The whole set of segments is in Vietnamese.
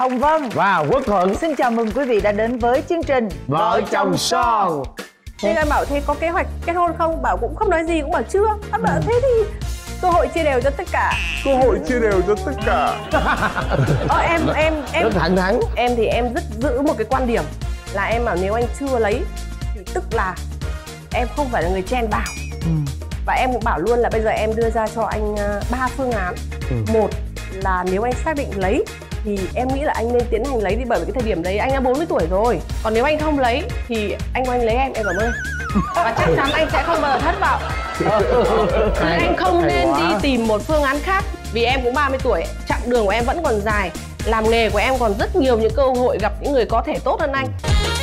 Hồng Vân và Quốc Thuận. Xin chào mừng quý vị đã đến với chương trình Vợ chồng son. Thế anh bảo thế có kế hoạch kết hôn không? Bảo cũng không nói gì, cũng bảo chưa. Anh bảo thế thì cơ hội chia đều cho tất cả. Cơ hội chia đều cho tất cả. Em rất thẳng thắn. Em thì em rất giữ một cái quan điểm là em bảo nếu anh chưa lấy thì tức là em không phải là người chen vào. Và em cũng bảo luôn là bây giờ em đưa ra cho anh 3 phương án. Một là nếu anh xác định lấy thì em nghĩ là anh nên tiến hành lấy đi, bởi vì cái thời điểm đấy anh đã 40 tuổi rồi. Còn nếu anh không lấy thì anh lấy em cảm ơn. Và chắc chắn anh sẽ không bao giờ thất vọng. Anh không nên đi tìm một phương án khác. Vì em cũng 30 tuổi, chặng đường của em vẫn còn dài. Làm nghề của em còn rất nhiều những cơ hội gặp những người có thể tốt hơn anh.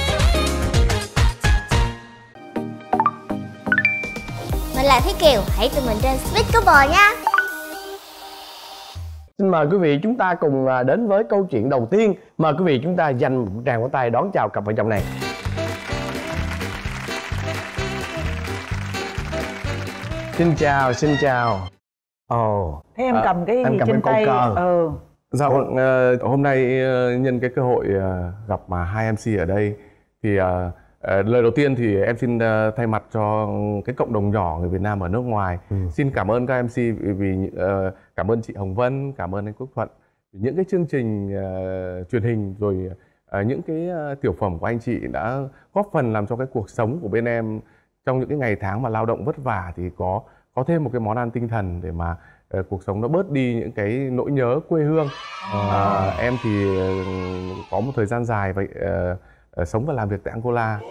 Mình là Thúy Kiều, hãy tụi mình trên Sweet Couple nha. Xin mời quý vị chúng ta cùng đến với câu chuyện đầu tiên. Mời quý vị chúng ta dành một tràng vỗ tay đón chào cặp vợ chồng này. Xin chào, xin chào. Thế em cầm cái gì trên tay? Dạ, hôm nay nhân cái cơ hội gặp hai MC ở đây thì lời đầu tiên thì em xin thay mặt cho cái cộng đồng nhỏ người Việt Nam ở nước ngoài xin cảm ơn các MC vì cảm ơn chị Hồng Vân, cảm ơn anh Quốc Thuận, những cái chương trình truyền hình rồi những cái tiểu phẩm của anh chị đã góp phần làm cho cái cuộc sống của bên em trong những cái ngày tháng mà lao động vất vả thì có thêm một cái món ăn tinh thần để mà cuộc sống nó bớt đi những cái nỗi nhớ quê hương. Em thì có một thời gian dài vậy sống và làm việc tại Angola.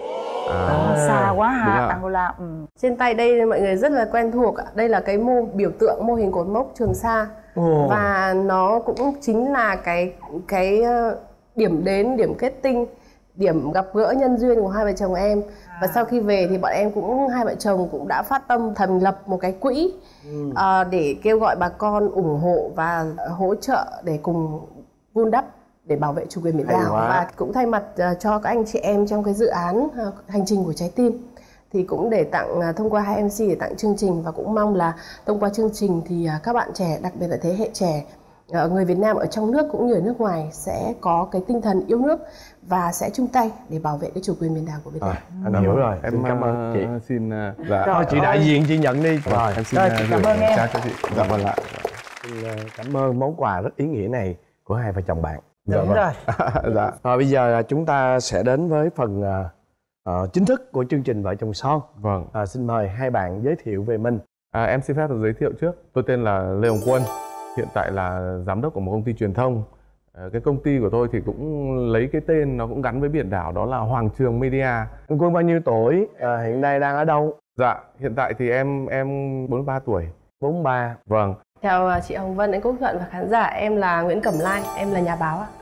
Xa quá hả? Angola. Trên tay đây mọi người rất là quen thuộc. Đây là cái biểu tượng mô hình cột mốc Trường Sa. Và nó cũng chính là cái điểm đến, điểm kết tinh, điểm gặp gỡ nhân duyên của hai vợ chồng em. Và sau khi về thì bọn em hai vợ chồng cũng đã phát tâm thành lập một cái quỹ để kêu gọi bà con ủng hộ và hỗ trợ để cùng vun đắp để bảo vệ chủ quyền biển đảo. Và cũng thay mặt cho các anh chị em trong cái dự án hành trình của trái tim thì cũng để tặng thông qua hai MC để tặng chương trình, và cũng mong là thông qua chương trình thì các bạn trẻ, đặc biệt là thế hệ trẻ người Việt Nam ở trong nước cũng như ở nước ngoài sẽ có cái tinh thần yêu nước và sẽ chung tay để bảo vệ cái chủ quyền biển đảo của Việt Nam. Anh hiểu rồi. Em cảm ơn chị. Xin rồi, chị đại diện chị nhận đi. Rồi, em xin cảm ơn em. cho chị. Dạ vâng ạ. Xin cảm ơn món quà rất ý nghĩa này của hai vợ chồng bạn. Đúng rồi. Dạ. Bây giờ chúng ta sẽ đến với phần chính thức của chương trình Vợ chồng son. Vâng. Xin mời hai bạn giới thiệu về mình. Em xin phép được giới thiệu trước. Tôi tên là Lê Hồng Quân, hiện tại là giám đốc của một công ty truyền thông. Cái công ty của tôi thì cũng lấy cái tên nó cũng gắn với biển đảo, đó là Hoàng Trường Media. Anh Quân bao nhiêu tuổi? Hiện nay đang ở đâu? Dạ, hiện tại thì em 43 tuổi. 43. Vâng. Chào chị Hồng Vân, anh Quốc Thuận và khán giả. Em là Nguyễn Cẩm Lai, em là nhà báo ạ.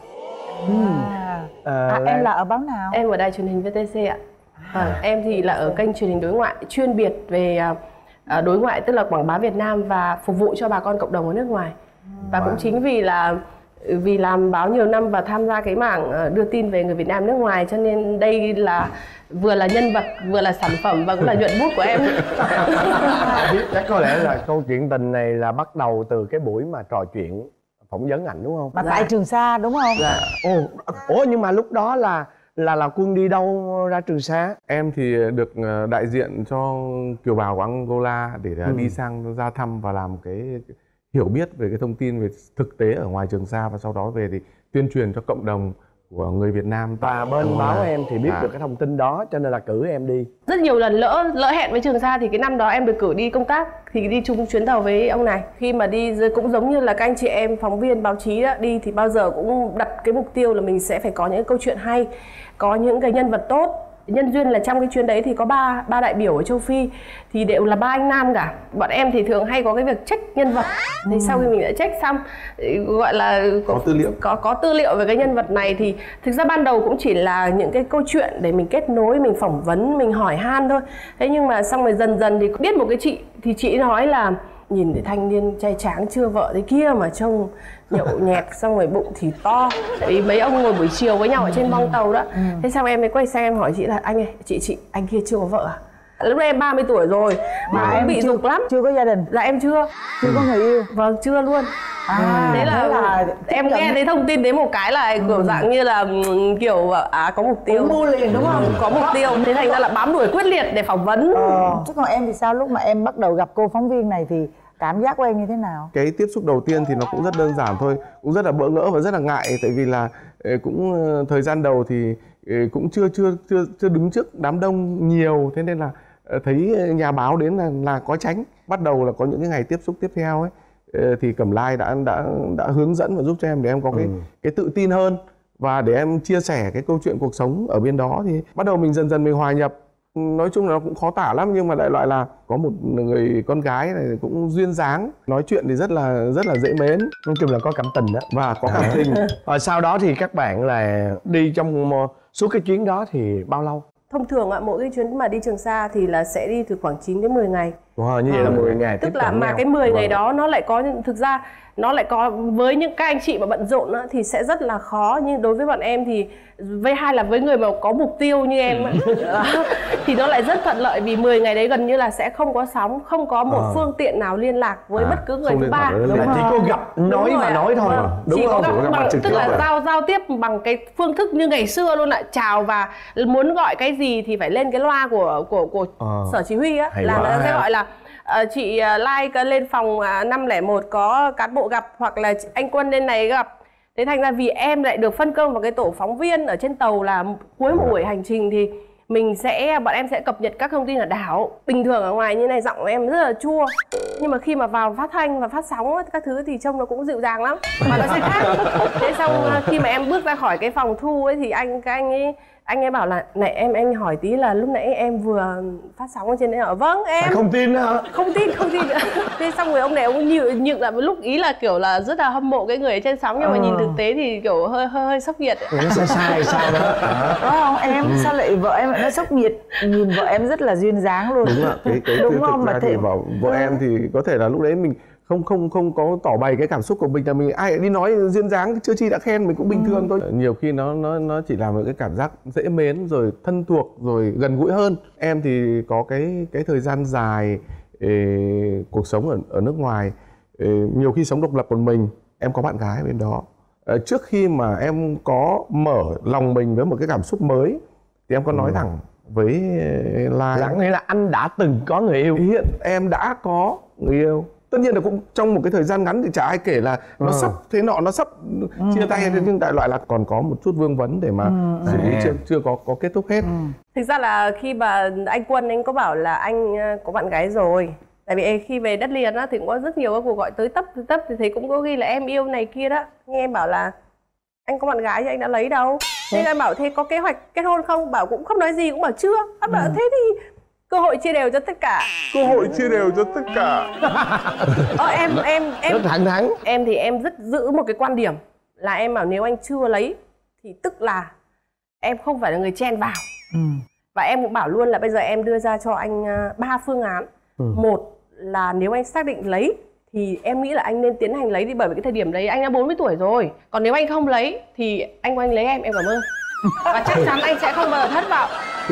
Em là ở báo nào? Em ở đài truyền hình VTC ạ. Em thì là ở kênh truyền hình đối ngoại chuyên biệt về đối ngoại, tức là quảng bá Việt Nam và phục vụ cho bà con cộng đồng ở nước ngoài. Và cũng chính vì làm báo nhiều năm và tham gia cái mảng đưa tin về người Việt Nam nước ngoài, cho nên đây là vừa là nhân vật, vừa là sản phẩm và cũng là nhuận bút của em. Chắc có lẽ là câu chuyện tình này là bắt đầu từ cái buổi mà trò chuyện phỏng vấn ảnh đúng không? Mà tại Trường Sa đúng không? Dạ. Ủa nhưng mà lúc đó là Quân đi đâu ra Trường Sa? Em thì được đại diện cho kiều bào của Angola để đi sang ra thăm và làm cái hiểu biết về cái thông tin về thực tế ở ngoài Trường Sa, và sau đó về thì tuyên truyền cho cộng đồng của người Việt Nam. Và bên báo em thì biết được cái thông tin đó cho nên là cử em đi. Rất nhiều lần lỡ hẹn với Trường Sa thì cái năm đó em được cử đi công tác thì đi chung chuyến tàu với ông này. Khi mà đi cũng giống như là các anh chị em phóng viên báo chí đó, đi thì bao giờ cũng đặt cái mục tiêu là mình sẽ phải có những câu chuyện hay, có những cái nhân vật tốt. Nhân duyên là trong cái chuyến đấy thì có ba đại biểu ở châu Phi thì đều là ba anh nam cả. Bọn em thì thường hay có cái việc check nhân vật. Thì sau khi mình đã check xong gọi là có tư liệu về cái nhân vật này thì thực ra ban đầu cũng chỉ là những cái câu chuyện để mình kết nối, mình phỏng vấn, mình hỏi han thôi. Thế nhưng mà xong rồi dần dần thì biết một cái chị thì chị nói là nhìn thấy thanh niên trai tráng chưa vợ thế kia mà trông nhậu nhẹt, xong rồi bụng thì to. Tại vì mấy ông ngồi buổi chiều với nhau ở trên bong tàu đó. Thế xong em mới quay sang em hỏi chị là anh ơi, chị anh kia chưa có vợ à? Lúc đấy em 30 tuổi rồi mà em bị dục lắm. Chưa có gia đình? Dạ em chưa. Chưa có người yêu? Vâng, chưa luôn. Thế là em nghe thấy thông tin đến một cái là kiểu dạng như là kiểu có mục tiêu, mua liền đúng không? Có mục tiêu, thế thành ra là bám đuổi quyết liệt để phỏng vấn. Chứ còn em thì sao, lúc mà em bắt đầu gặp cô phóng viên này thì cảm giác của em như thế nào? Cái tiếp xúc đầu tiên thì nó cũng rất đơn giản thôi, cũng rất là bỡ ngỡ và rất là ngại, tại vì là cũng thời gian đầu thì cũng chưa đứng trước đám đông nhiều, thế nên là thấy nhà báo đến là có tránh. Bắt đầu là có những cái ngày tiếp xúc tiếp theo ấy thì Cẩm Lai đã hướng dẫn và giúp cho em để em có cái tự tin hơn, và để em chia sẻ cái câu chuyện cuộc sống ở bên đó. Thì bắt đầu mình dần dần mình hòa nhập. Nói chung là nó cũng khó tả lắm, nhưng mà đại loại là có một người con gái này cũng duyên dáng, nói chuyện thì rất là dễ mến, nói chung là có cảm tình đó. và có cảm tình. Sau đó thì các bạn là đi trong suốt cái chuyến đó thì bao lâu? Thông thường mỗi cái chuyến mà đi Trường Sa thì là sẽ đi từ khoảng 9 đến 10 ngày. Như vậy là 10 ngày tiếp Tức là cận mà nhau. cái 10 ngày đó nó lại có, thực ra nó lại có, với những các anh chị mà bận rộn thì sẽ rất là khó, nhưng đối với bọn em thì với người mà có mục tiêu như em thì nó lại rất thuận lợi, vì 10 ngày đấy gần như là sẽ không có sóng, không có một phương tiện nào liên lạc với bất cứ người thứ ba. Chỉ có gặp nói và nói thôi. Đúng chỉ không? có gặp bằng, tức là giao tiếp bằng cái phương thức như ngày xưa luôn ạ, chào, và muốn gọi cái gì thì phải lên cái loa của sở chỉ huy á, là người ta sẽ gọi là chị Lai lên phòng 501 có cán bộ gặp, hoặc là anh Quân lên này gặp. Thế thành ra vì em lại được phân công vào cái tổ phóng viên ở trên tàu, là cuối một buổi hành trình thì bọn em sẽ cập nhật các thông tin ở đảo. Bình thường ở ngoài như này giọng của em rất là chua, nhưng mà khi mà vào phát thanh và phát sóng các thứ thì trông nó cũng dịu dàng lắm, mà nó sẽ khác. Thế xong khi mà em bước ra khỏi cái phòng thu ấy thì anh ấy bảo là này em hỏi tí là lúc nãy em vừa phát sóng ở trên đấy hả? Vâng em. Không tin hả? Không tin nữa. Thế xong rồi ông này ông nhựng lại một lúc, ý là kiểu là rất là hâm mộ cái người ở trên sóng, nhưng mà nhìn thực tế thì kiểu hơi sốc nhiệt. Nó sai sao đó. Có không em? Sao lại vợ em lại nó sốc nhiệt? Nhìn vợ em rất là duyên dáng luôn. Đúng ạ. Đúng không? Thực ra thì vợ em thì có thể là lúc đấy mình không có tỏ bày cái cảm xúc của mình, là mình ai đi nói duyên dáng, chưa chi đã khen, mình cũng bình thường thôi. Nhiều khi nó chỉ là một cái cảm giác dễ mến, rồi thân thuộc, rồi gần gũi hơn. Em thì có cái thời gian dài cuộc sống ở nước ngoài, nhiều khi sống độc lập một mình. Em có bạn gái bên đó. Trước khi mà em có mở lòng mình với một cái cảm xúc mới thì em có nói thẳng với Lai. Nghĩa là anh đã từng có người yêu. Hiện em đã có người yêu. Tất nhiên là cũng trong một cái thời gian ngắn thì chả ai kể là nó sắp thế nọ, nó sắp chia tay, nhưng đại loại là còn có một chút vương vấn để mà xử lý, chưa có kết thúc hết. Thực ra là khi mà anh Quân anh có bảo là anh có bạn gái rồi, tại vì khi về đất liền thì cũng có rất nhiều các cuộc gọi tới tấp thì thấy cũng có ghi là em yêu này kia đó, nhưng em bảo là anh có bạn gái thì anh đã lấy đâu. Thế anh bảo thế có kế hoạch kết hôn không, bảo cũng không nói gì, cũng bảo chưa. Anh bảo thế thì cơ hội chia đều cho tất cả. Cơ hội chia đều cho tất cả. Em rất thẳng thắn. Em thì em rất giữ một cái quan điểm là em bảo nếu anh chưa lấy thì tức là em không phải là người chen vào. Và em cũng bảo luôn là bây giờ em đưa ra cho anh 3 phương án. Một là nếu anh xác định lấy thì em nghĩ là anh nên tiến hành lấy đi, bởi vì cái thời điểm đấy anh đã 40 tuổi rồi. Còn nếu anh không lấy thì anh lấy em cảm ơn. Và chắc chắn anh sẽ không bao giờ thất vọng.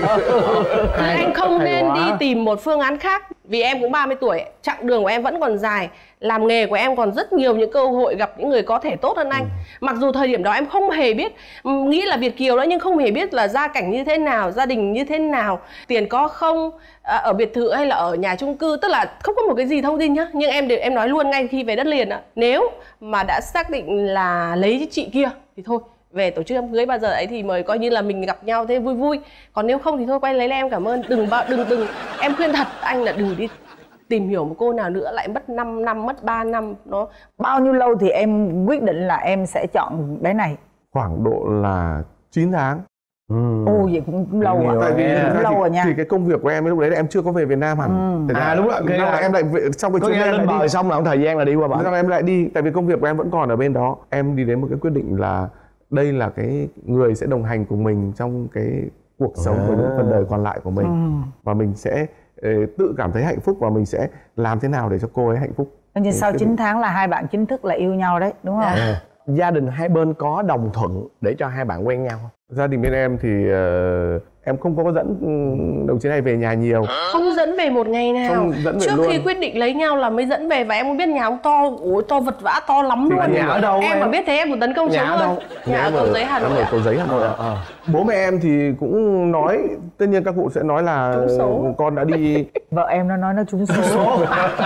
Anh không nên đi tìm một phương án khác, vì em cũng 30 tuổi, chặng đường của em vẫn còn dài, làm nghề của em còn rất nhiều những cơ hội gặp những người có thể tốt hơn anh. Mặc dù thời điểm đó em không hề biết, nghĩ là Việt kiều đó, nhưng không hề biết là gia cảnh như thế nào, gia đình như thế nào, tiền có không, ở biệt thự hay là ở nhà chung cư, tức là không có một cái gì thông tin nhá. Nhưng em nói luôn ngay khi về đất liền, nếu mà đã xác định là lấy chị kia thì thôi, về tổ chức đám cưới bao giờ ấy thì mời coi như là mình gặp nhau thế vui vui. Còn nếu không thì thôi quay lấy em cảm ơn. Đừng em khuyên thật anh là đừng đi tìm hiểu một cô nào nữa lại mất 5 năm, mất 3 năm. Nó bao nhiêu lâu thì em quyết định là em sẽ chọn bé này? Khoảng độ là 9 tháng. Ồ vậy cũng lâu à. Tại vì cũng lâu rồi nha. Thì cái công việc của em lúc đấy là em chưa có về Việt Nam hẳn. Đúng rồi. Em lại về, trong cái chuyến lên bờ xong là thời gian là đi qua bển. Em lại đi, tại vì công việc của em vẫn còn ở bên đó. Em đi đến một cái quyết định là đây là cái người sẽ đồng hành cùng mình trong cái cuộc sống của những phần đời còn lại của mình. Và mình sẽ tự cảm thấy hạnh phúc, và mình sẽ làm thế nào để cho cô ấy hạnh phúc. Nhưng sau 9 tháng là hai bạn chính thức là yêu nhau đấy, đúng không? Gia đình hai bên có đồng thuận để cho hai bạn quen nhau không? Gia đình bên em thì em không có dẫn đồng chí này về nhà nhiều. Không dẫn về một ngày nào. Không dẫn về Trước luôn. khi quyết định lấy nhau là mới dẫn về, và em không biết nhà ông to, ôi to vật vã to lắm Thì luôn. nhà ở đâu Em mà biết thế em một tấn công Nhà sống ở luôn. đâu? Nhà ở Cầu Giấy Hà Nội. Em ở ạ. Cầu Giấy Hà Nội ạ. Bố mẹ em thì cũng nói, tất nhiên các cụ sẽ nói là Trúng số. con đã đi. Vợ em nó nói nó trúng số.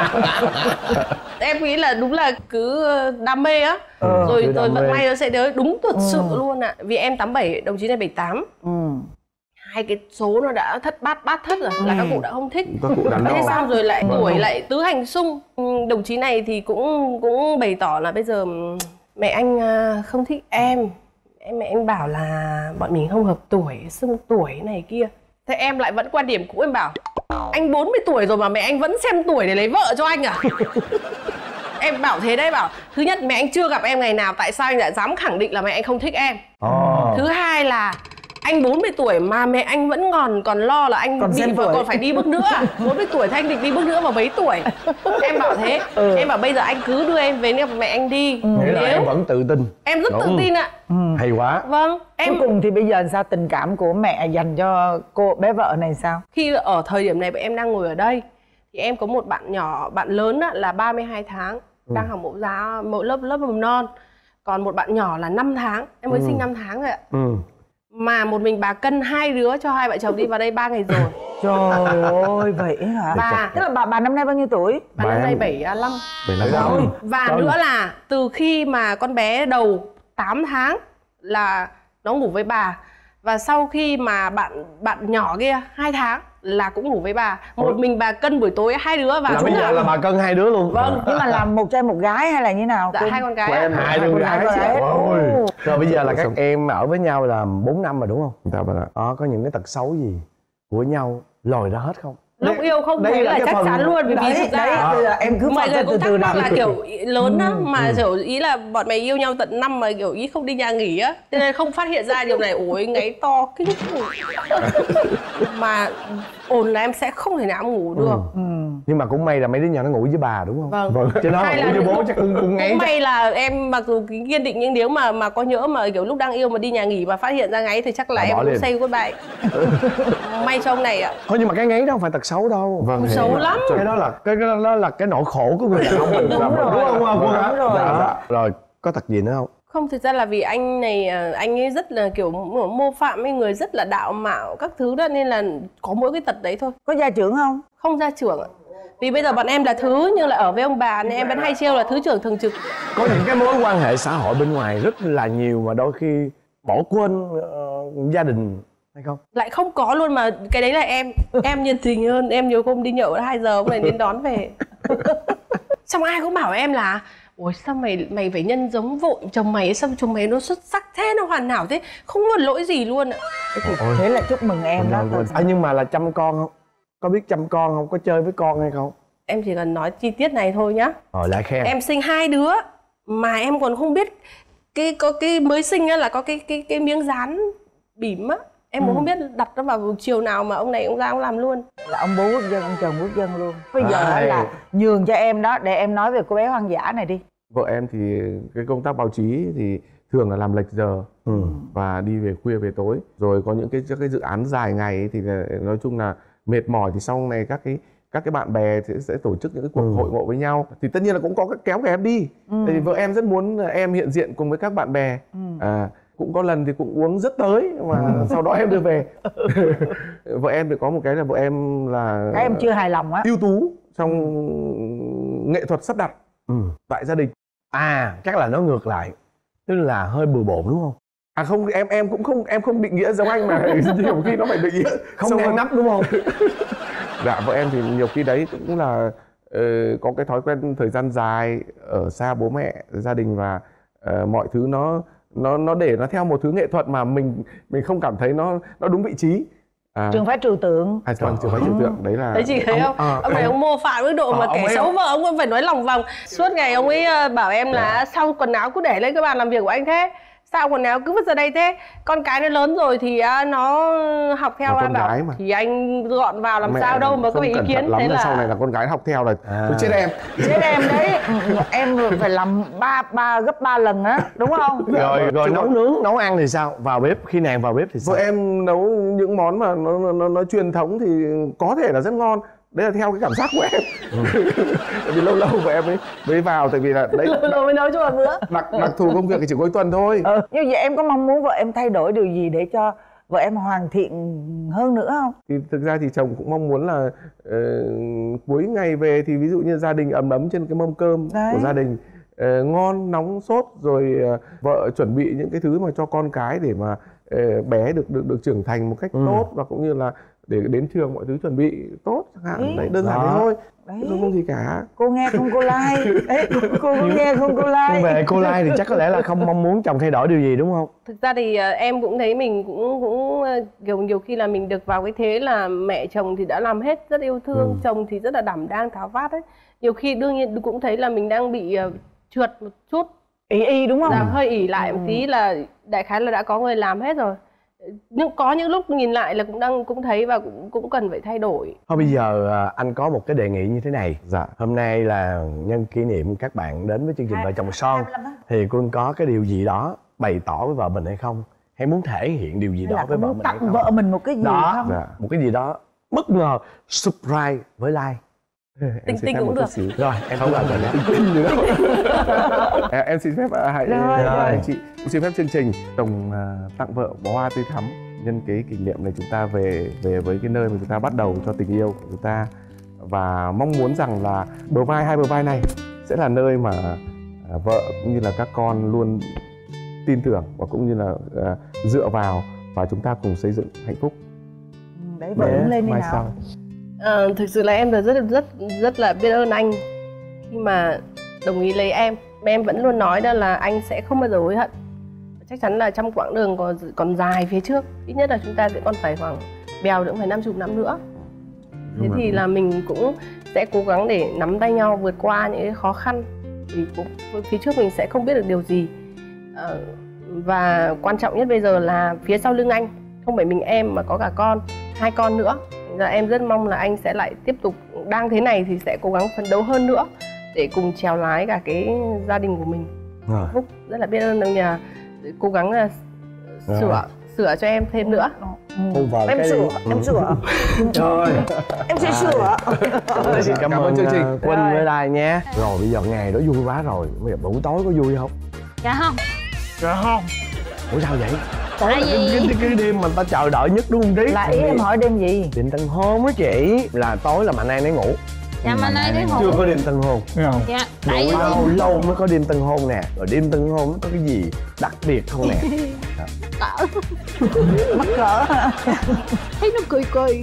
Em nghĩ là đúng là cứ đam mê á, cứ rồi đam vận mê. may nó sẽ đến, đúng thật sự luôn ạ. Vì em 87, đồng chí này 78. Hai cái số nó đã thất bát thất rồi, là các cụ đã không thích. Các cụ đắn đo. Thế xong rồi lại tuổi lại tứ hành xung. Đồng chí này thì cũng bày tỏ là bây giờ mẹ anh không thích em. Mẹ anh bảo là bọn mình không hợp tuổi, xung tuổi này kia. Thế em lại vẫn quan điểm cũ, em bảo anh 40 tuổi rồi mà mẹ anh vẫn xem tuổi để lấy vợ cho anh à? Em bảo thế đấy, bảo thứ nhất mẹ anh chưa gặp em ngày nào, tại sao anh lại dám khẳng định là mẹ anh không thích em? Thứ hai là anh 40 tuổi mà mẹ anh vẫn còn lo là anh Còn bị xem vợ tuổi. còn phải đi bước nữa à? 40 tuổi thì anh định đi bước nữa mà mấy tuổi? Em bảo thế. Em bảo bây giờ anh cứ đưa em về mẹ anh đi. Nghĩa là em vẫn tự tin. Em rất tự tin ạ. Hay quá. Vâng, em Cuối cùng thì bây giờ sao, tình cảm của mẹ dành cho cô bé vợ này sao? khi ở thời điểm này em đang ngồi ở đây thì em có một bạn nhỏ, bạn lớn á, là 32 tháng đang học mẫu lớp mầm non, còn một bạn nhỏ là 5 tháng, em mới sinh 5 tháng rồi ạ. Mà một mình bà cân 2 đứa cho hai vợ chồng đi vào đây 3 ngày rồi. Trời ơi, vậy hả? Bà Tức là bà năm nay bao nhiêu tuổi? bà năm nay 75. 75 Rồi. Và nữa là từ khi mà con bé đầu 8 tháng là nó ngủ với bà, và sau khi mà bạn nhỏ kia 2 tháng là cũng ngủ với bà. Một mình bà cân buổi tối 2 đứa và Là bây giờ là bà cân 2 đứa luôn. Vâng. Nhưng mà làm một trai một gái hay là như nào? Dạ, 2 con gái Của ạ. em 2 đứa gái. con gái. Ôi. Rồi bây giờ là các Xong. em ở với nhau là 4 năm rồi đúng không? Dạ vâng ạ. Có những cái tật xấu gì của nhau lòi ra hết không? Lúc yêu không đây thấy là là cái chắc phần- chắn luôn, vì Đấy, thực ra đấy, bây giờ em cứ mọi phân người tích cũng từ thắc từ mắc nào. là kiểu lớn á, mà kiểu ý là bọn mày yêu nhau tận năm mà kiểu ý không đi nhà nghỉ á, cho nên không phát hiện ra điều này. Ôi ngáy to kinh khủng. Mà ồn là em sẽ không thể nào em ngủ được. Nhưng mà cũng may là mấy đứa nhỏ nó ngủ với bà đúng không? Vâng. Chứ nó Hay ngủ là với bố chắc cũng ngáy. Cũng may là em mặc dù kiên định, nhưng nếu mà có nhỡ mà kiểu lúc đang yêu mà đi nhà nghỉ mà phát hiện ra ngáy thì chắc là Bỏ em cũng liền. say goodbye. May cho ông này ạ. Thôi nhưng mà cái ngáy đó không phải tật xấu đâu. Vâng. Xấu lắm. Cái đó là cái nỗi khổ của người đàn ông mình. Đúng rồi. Đúng không cô hả? Đúng rồi. Dạ. Rồi có tật gì nữa không? Không, thực ra là vì anh này, anh ấy rất là kiểu mô phạm với người rất là đạo mạo các thứ đó, nên là có mỗi cái tật đấy thôi. Có gia trưởng không? Không ra trưởng ạ. Vì bây giờ bọn em là thứ, nhưng là ở với ông bà nên em vẫn hay trêu là thứ trưởng thường trực. Có những cái mối quan hệ xã hội bên ngoài rất là nhiều mà đôi khi bỏ quên gia đình hay không? Lại không có luôn, mà cái đấy là em nhiệt tình hơn. Em nhiều hôm đi nhậu 2 giờ ông này đến đón về. Xong ai cũng bảo em là ôi sao mày phải nhân giống vội chồng mày, sao chồng mày nó xuất sắc thế, nó hoàn hảo thế, không có lỗi gì luôn ạ. Thế là chúc mừng em đó. Nhưng mà là chăm con không? Có biết chăm con không? Có chơi với con hay không? Em chỉ cần nói chi tiết này thôi nhá. Rồi lại khen. Em sinh 2 đứa mà em còn không biết có cái mới sinh á là có cái miếng dán bỉm á, em cũng không biết đặt nó vào chiều nào mà ông này ông ra ông làm luôn. Là ông bố quốc dân, ông chồng quốc dân luôn. Bây giờ Ai. là nhường cho em đó, để em nói về cô bé hoang dã này đi. Vợ em thì cái công tác báo chí thì thường là làm lệch giờ và đi về khuya về tối, rồi có những cái dự án dài ngày ấy, thì nói chung là mệt mỏi, thì sau này các cái bạn bè thì sẽ tổ chức những cái cuộc hội ngộ với nhau, thì tất nhiên là cũng có kéo em đi. Thì vợ em rất muốn em hiện diện cùng với các bạn bè. Cũng có lần thì cũng uống rất tới mà sau đó em đưa về. Vợ em thì có một cái là vợ em là Cái em chưa hài lòng á. ưu tú trong nghệ thuật sắp đặt tại gia đình. Chắc là nó ngược lại, tức là hơi bừa bộn đúng không? Không, em cũng không, em không định nghĩa giống anh mà nhiều khi nó phải định nghĩa Không sâu ngăn hơn. nắp đúng không? Dạ, vợ em thì nhiều khi đấy cũng là có cái thói quen thời gian dài ở xa bố mẹ, gia đình, và mọi thứ nó để nó theo một thứ nghệ thuật mà mình không cảm thấy nó đúng vị trí. Trường phái trừu tượng. Vâng, trường phái trừu tượng đấy là. Đấy chị thấy không? Ông này ông mô phạm mức độ mà ông kẻ ấy- xấu vợ ông cũng phải nói lòng vòng. Suốt ngày ông ấy bảo em là sao quần áo cứ để lên cái bàn làm việc của anh thế? sao quần áo cứ vứt ra đây thế? Con cái nó lớn rồi thì nó học theo Mà em con bảo gái mà. thì anh gọn vào làm Mẹ sao đâu mà có ý không cẩn kiến thận lắm thế là là sau này là con gái học theo là tôi chết em. Chết em đấy. Em phải làm gấp 3 lần á, đúng không? Rồi nấu nướng, nấu ăn thì sao? Vào bếp, khi nàng vào bếp thì sao? Vợ em nấu những món mà nó truyền thống thì có thể là rất ngon. Đấy là theo cái cảm giác của em. Tại vì lâu lâu vợ em mới vào, tại vì là đấy rồi mới nấu cho một bữa. đặc thù công việc thì chỉ cuối tuần thôi. Như vậy em có mong muốn vợ em thay đổi điều gì để cho vợ em hoàn thiện hơn nữa không? Thì thực ra thì chồng cũng mong muốn là cuối ngày về thì ví dụ như gia đình ấm ấm trên cái mâm cơm của gia đình, ngon nóng sốt, rồi vợ chuẩn bị những cái thứ mà cho con cái để mà bé được trưởng thành một cách tốt, và cũng như là để đến trường mọi thứ chuẩn bị tốt chẳng hạn. Đấy, đơn giản thế thôi. Đấy. Không gì cả. Cô nghe không cô Lai? Đấy, cô nghe không cô Lai? Về cô Lai thì chắc có lẽ là không mong muốn chồng thay đổi điều gì đúng không? Thực ra thì em cũng thấy mình cũng kiểu nhiều khi là mình được vào cái thế là mẹ chồng thì đã làm hết, rất yêu thương, chồng thì rất là đảm đang tháo vát ấy. Nhiều khi đương nhiên cũng thấy là mình đang bị trượt một chút, Y đúng không? hơi ỉ lại một tí, là đại khái là đã có người làm hết rồi. Nhưng có những lúc nhìn lại là cũng thấy và cũng cần phải thay đổi. Thôi bây giờ anh có một cái đề nghị như thế này. Dạ. Hôm nay là nhân kỷ niệm các bạn đến với chương trình Vợ Chồng Son, thì Quân có cái điều gì đó bày tỏ với vợ mình hay không? Hay muốn thể hiện điều gì đó với vợ mình hay tặng không? vợ mình một cái gì đó, không? Dạ. một cái gì đó bất ngờ, surprise với Lai. Tinh tinh cũng được. Rồi em không cần rồi đó. Tinh gì đâu. Em xin phép Rồi. chị cũng xin phép chương trình Tổng tặng vợ bó hoa tươi thắm nhân cái kỷ niệm này, chúng ta về với cái nơi mà chúng ta bắt đầu cho tình yêu của chúng ta, và mong muốn rằng là hai bờ vai này sẽ là nơi mà vợ cũng như là các con luôn tin tưởng và cũng như là dựa vào, và chúng ta cùng xây dựng hạnh phúc. Đấy, vợ đứng lên đi mai nào. sau. Thực sự là em rất là biết ơn anh khi mà đồng ý lấy em. Em vẫn luôn nói đó là anh sẽ không bao giờ hối hận. Chắc chắn là trong quãng đường còn dài phía trước, ít nhất là chúng ta sẽ còn phải khoảng bèo nữa, phải 50 năm nữa. Thế thì là mình cũng sẽ cố gắng để nắm tay nhau vượt qua những cái khó khăn. Thì phía trước mình sẽ không biết được điều gì. Và quan trọng nhất bây giờ là phía sau lưng anh không phải mình em mà có cả con, 2 con nữa. Giờ em rất mong là anh sẽ lại tiếp tục, đang thế này thì sẽ cố gắng phấn đấu hơn nữa để cùng chèo lái cả cái gia đình của mình. Phúc rất là biết ơn ông nhà, cố gắng là sửa cho em thêm nữa. Em sửa. Rồi. Em sẽ sửa. Xin cảm ơn chương trình Quân với Lai nhé. Rồi bây giờ ngày đó vui quá rồi. Bây giờ buổi tối có vui không? Dạ không. Ủa sao vậy? Tại vì cái đêm mà ta chờ đợi nhất đúng không Trí? Là ý em hỏi đêm gì? Đêm tân hôn á chị. Là tối là Mạnh An để ngủ. dạ mà nay đến Chưa ngủ. có đêm tân hôn. Dạ tại vì Lâu lâu mới có đêm tân hôn nè. Rồi đêm tân hôn nó có cái gì đặc biệt không nè? Mắc cỡ. thấy nó cười cười.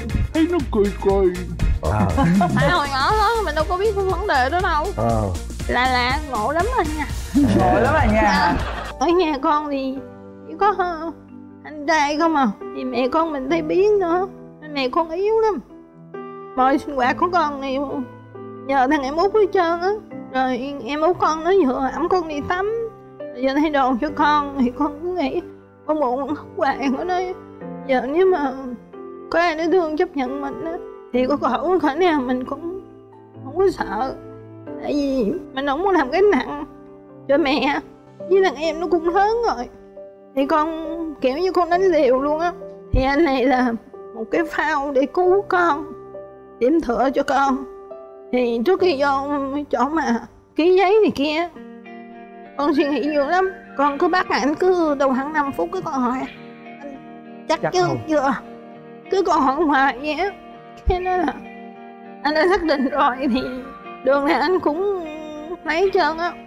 Tại hồi nhỏ đó mình đâu có biết cái vấn đề đó đâu. Là ngộ lắm rồi nha. Ngồi lắm rồi nha. Ở nhà con thì chỉ có anh trai không à, thì mẹ con mình thấy biến nữa, mẹ con yếu lắm. Mọi sinh hoạt của con thì nhờ thằng em út hết trơn á. Rồi em út con nó vừa ẵm con đi tắm, giờ thay đồ cho con thì con cứ nghĩ con buồn hoài ở đây. Giờ nếu mà có ai để thương chấp nhận mình á thì có khổ khả nào mình cũng không có sợ, tại vì mình không muốn làm cái nặng cho mẹ với thằng em nó cũng lớn rồi. Thì con kiểu như con đánh liều luôn á, thì anh này là một cái phao để cứu con, điểm tựa cho con. Thì trước khi vô chỗ mà ký giấy này kia, con suy nghĩ nhiều lắm. Con cứ bắt anh cứ đầu khoảng 5 phút cứ con hỏi anh chắc chưa, cứ còn hỏi hoài vậy á. Thế nên là anh đã xác định rồi thì đường này anh cũng lấy hết trơn á.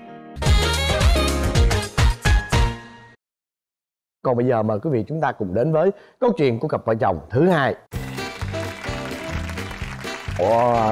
Còn bây giờ mời quý vị chúng ta cùng đến với câu chuyện của cặp vợ chồng thứ hai. Wow.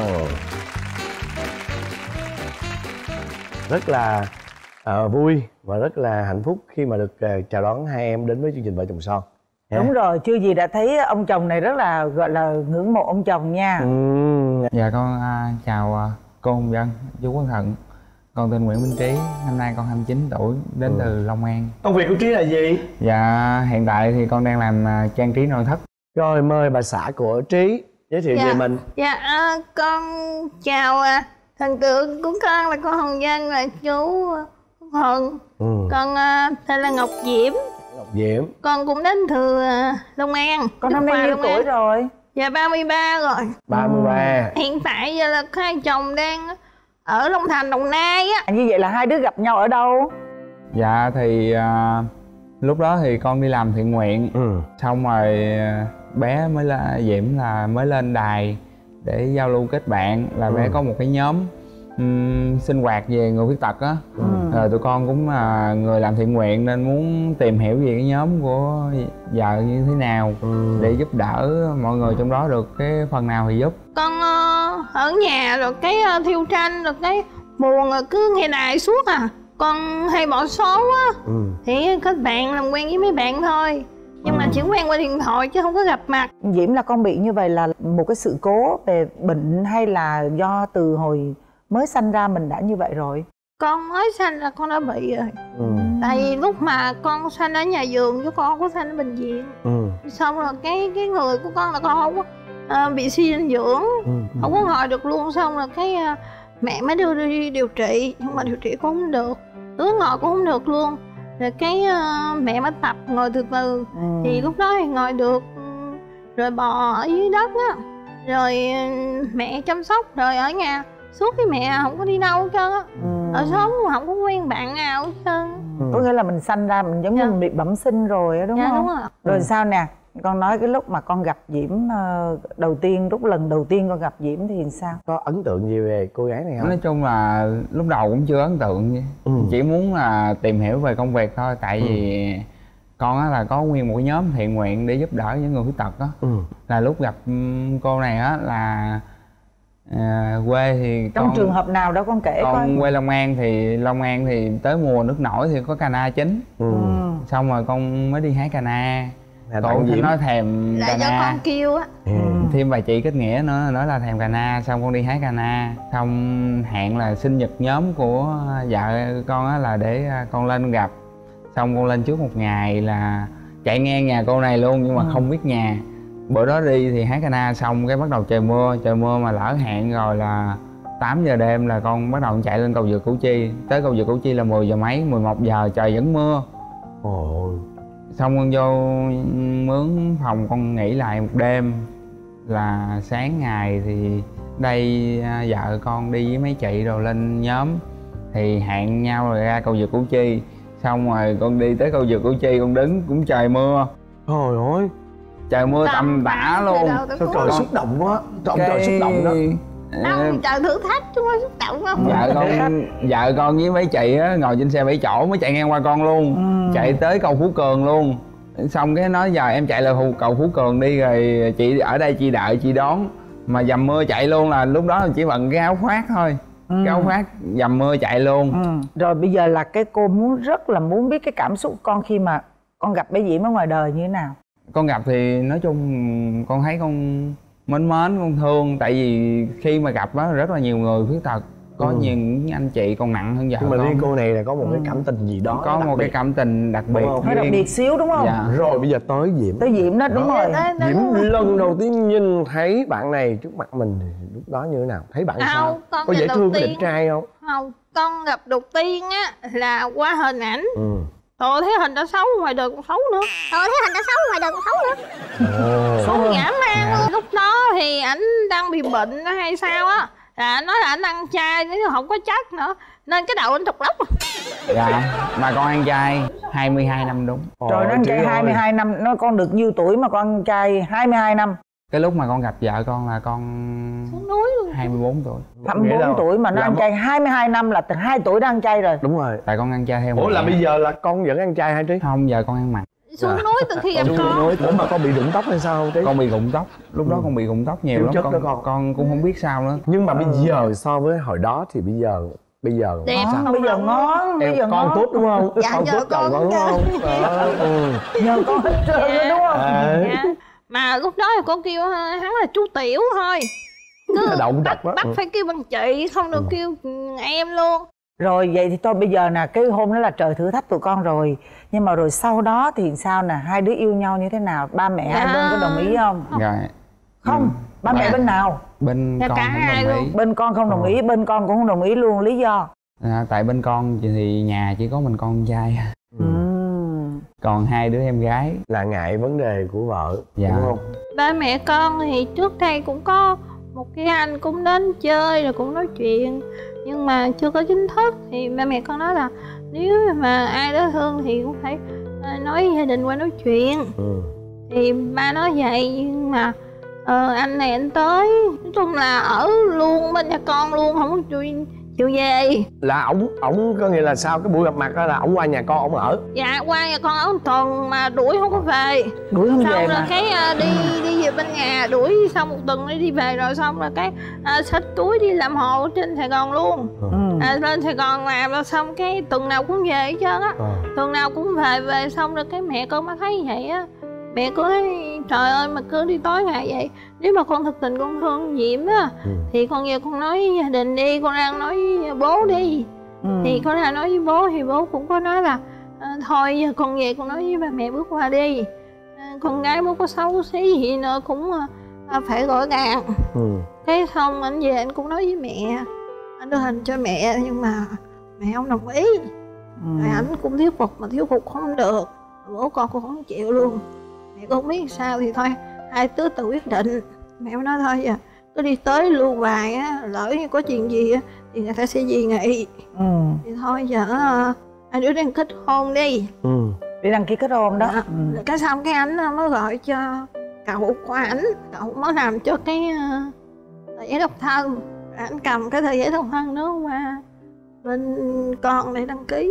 Rất là vui và rất là hạnh phúc khi mà được chào đón hai em đến với chương trình Vợ Chồng Son. Đúng rồi, chưa gì đã thấy ông chồng này rất là gọi là ngưỡng mộ ông chồng nha. Dạ con chào cô Hồng Vân, chú Quang Thận. Con tên Nguyễn Minh Trí, năm nay con 29 tuổi, đến từ Long An. Công việc của Trí là gì? Dạ, hiện tại thì con đang làm trang trí nội thất. Rồi mời bà xã của Trí giới thiệu về mình. Dạ, con chào thần tượng của con là con Hồng Vân, là chú Hồng. Con tên là Ngọc Diễm. Ngọc Diễm. Con cũng đến từ Long An. Con năm nay nhiêu tuổi rồi? Dạ 33 rồi. 33. Hiện tại giờ là hai chồng đang ở Long Thành, Đồng Nai á. Như vậy là hai đứa gặp nhau ở đâu? Dạ thì lúc đó thì con đi làm thiện nguyện. Xong rồi bé mới là Diễm là mới lên đài để giao lưu kết bạn. Là bé có một cái nhóm sinh hoạt về người khuyết tật á. Rồi tụi con cũng là người làm thiện nguyện nên muốn tìm hiểu về cái nhóm của vợ như thế nào để giúp đỡ mọi người trong đó được cái phần nào thì giúp. Con ở nhà rồi cái thiêu tranh rồi cái buồn rồi cứ nghe đài suốt con hay bỏ số á. Thì kết bạn làm quen với mấy bạn thôi, nhưng mà chỉ quen qua điện thoại chứ không có gặp mặt. Diễm là con bị như vậy là một cái sự cố về bệnh hay là do từ hồi mới sanh ra mình đã như vậy rồi? Con mới sanh ra con đã bị rồi. Tại vì lúc mà con sanh ở nhà vườn chứ con không có sanh ở bệnh viện. Xong rồi cái người của con là con không có bị suy dinh dưỡng, không có ngồi được luôn. Xong rồi cái mẹ mới đưa đi điều trị, nhưng mà điều trị cũng không được, đứng ngồi cũng không được luôn. Rồi cái mẹ mới tập ngồi từ từ, thì lúc đó thì ngồi được, rồi bò ở dưới đất á, rồi mẹ chăm sóc, rồi ở nhà suốt cái mẹ không có đi đâu hết trơn á. Ở xóm không có quen bạn nào hết trơn. Có nghĩa là mình sanh ra mình giống như mình bị bẩm sinh rồi á, đúng không? Đúng rồi. Rồi sao nè, con nói cái lúc mà con gặp Diễm đầu tiên, lúc lần đầu tiên con gặp Diễm thì sao? Có ấn tượng gì về cô gái này không? Nói chung là lúc đầu cũng chưa ấn tượng gì. Chỉ muốn là tìm hiểu về công việc thôi. Tại vì con á là có nguyên một cái nhóm thiện nguyện để giúp đỡ những người khuyết tật á. Là lúc gặp cô này á là quê thì trong trường hợp nào đó con kể coi. Con quê Long An thì tới mùa nước nổi thì có cana chín. Xong rồi con mới đi hái cana. Con Diễm nói thèm là cana, do con kêu á. thêm vài chị kết nghĩa nữa nói là thèm cana. Xong con đi hái cana, xong hẹn là sinh nhật nhóm của vợ con á là để con lên gặp. Xong con lên trước một ngày là chạy ngang nhà cô này luôn, nhưng mà không biết nhà. Bữa đó đi thì hái cana xong cái bắt đầu trời mưa mà lỡ hẹn rồi là 8 giờ đêm là con bắt đầu chạy lên cầu vượt Củ Chi. Tới cầu vượt Củ Chi là 10 giờ mấy, 11 giờ trời vẫn mưa. Xong con vô mướn phòng con nghỉ lại một đêm. Là sáng ngày thì đây vợ con đi với mấy chị rồi lên nhóm. Thì hẹn nhau rồi ra cầu vượt Củ Chi. Xong rồi con đi tới cầu vượt Củ Chi, con đứng cũng trời mưa. Trời ơi, trời mưa tầm tã luôn. Sao trời xúc động quá. Trời xúc động đó. Trời thử thách chứ không xúc động không. Vợ con với mấy chị á ngồi trên xe 7 chỗ mới chạy ngang qua con luôn. Chạy tới cầu Phú Cường luôn. Xong cái nói giờ em chạy là cầu Phú Cường đi, rồi chị ở đây chị đợi chị đón. Mà dầm mưa chạy luôn, là lúc đó chỉ bận cái áo khoác thôi. Cái áo khoác dầm mưa chạy luôn. Rồi bây giờ là cái cô rất là muốn biết cái cảm xúc con khi mà con gặp bé Diễm ở ngoài đời như thế nào. Con gặp thì nói chung con thấy con mến con thương. Tại vì khi mà gặp đó rất là nhiều người khuyết tật, có những anh chị còn nặng hơn vợ. Nhưng mà riêng cô này là có một cái cảm tình gì đó, có một cái cảm tình đặc biệt. Hơi đặc biệt xíu đúng không? Dạ. Rồi bây giờ tới Diễm đó, đúng rồi. Diễm lần đầu tiên nhìn thấy bạn này trước mặt mình thì lúc đó như thế nào? Thấy bạn sao? Có dễ thương, có đẹp trai không? Không, con gặp đầu tiên á là qua hình ảnh. Tôi thấy hình đã xấu, ngoài đời còn xấu nữa. Xấu nhã man luôn. Lúc đó thì ảnh đang bị bệnh hay sao á, là nói là ảnh ăn chay chứ không có chất nữa, nên cái đầu anh trục lốc. Dạ, mà con ăn chay 22 năm đúng. Trời, nó ăn chay 22 năm, nó con được nhiêu tuổi mà con ăn chay 22 năm? Cái lúc mà con gặp vợ con là con xuống núi luôn. 24 tuổi. 24 tuổi mà nó ăn chay 22 năm là từ 2 tuổi đã ăn chay rồi. Đúng rồi. Tại con ăn chay theo. Ủa là bây giờ là con vẫn ăn chay hả Trí? Không, giờ con ăn mặn. Xuống núi từ khi gặp con. Ủa mà con bị rụng tóc hay sao không Trí? Con bị rụng tóc. Lúc đó con bị rụng tóc nhiều lắm. Con cũng không biết sao nữa. Nhưng mà bây giờ so với hồi đó thì bây giờ đẹp sao? Bây giờ ngon, bây giờ con ngon. tốt đúng không? Dạ, con tốt chồng con đúng không? Nhờ con hết trơn đúng không? Dạ. Mà lúc đó thì con kêu hắn là chú Tiểu thôi. Cứ động bắt phải kêu bằng chị, không được kêu em luôn. Rồi vậy thì thôi bây giờ nè, cái hôm đó là trời thử thách tụi con rồi. Nhưng mà rồi sau đó thì sao nè, hai đứa yêu nhau như thế nào? Ba mẹ hai bên có đồng ý không? Rồi. Không, ba mẹ bên nào? Bên con cả không hai đồng ý. luôn. Bên con không đồng ý, bên con cũng không đồng ý luôn, lý do? Tại bên con thì nhà chỉ có mình con trai, còn hai đứa em gái. Là ngại vấn đề của vợ, Dạ. đúng không? Ba mẹ con thì trước đây cũng có một cái anh cũng đến chơi rồi cũng nói chuyện, nhưng mà chưa có chính thức. Thì ba mẹ con nói là nếu mà ai đó thương thì cũng phải nói gia đình qua nói chuyện. Thì ba nói vậy, nhưng mà anh này anh tới, nói chung là ở luôn bên nhà con luôn, không có chịu về. Là ổng có nghĩa là sau cái buổi gặp mặt đó là ổng qua nhà con ổng ở? Dạ qua nhà con ở một tuần mà đuổi không có về. Đuổi không xong về rồi mà. cái đi về bên nhà, đuổi xong một tuần đi về rồi xong rồi cái xách túi đi làm hộ trên Sài Gòn luôn. Lên Sài Gòn làm rồi xong cái tuần nào cũng về hết trơn á. Tuần nào cũng về xong rồi cái mẹ con mới thấy vậy á. Mẹ cứ nói trời ơi mà cứ đi tối ngày vậy, nếu mà con thực tình con thương Diễm á thì con về con nói gia đình đi, con đang nói với bố đi. Thì con đang nói với bố thì bố cũng có nói là thôi giờ con về con nói với ba mẹ bước qua đi, con gái bố có xấu xí gì nữa cũng phải gọi gàng. Cái xong anh về anh cũng nói với mẹ, anh đưa hình cho mẹ nhưng mà mẹ không đồng ý. Rồi anh cũng thuyết phục mà thuyết phục không được, bố con cũng không chịu luôn. Mẹ con không biết sao thì thôi hai đứa tự quyết định. Mẹ mới nói thôi giờ cứ đi tới lưu vài á, lỡ như có chuyện gì á thì người ta sẽ dị nghị. Thì thôi giờ hai đứa đăng ký kết hôn đi. Đi đăng ký kết hôn đó. Cái xong cái anh mới gọi cho cậu của ảnh, cậu mới làm cho cái tờ giấy độc thân. Anh cầm cái tờ giấy độc thân đó qua bên con để đăng ký.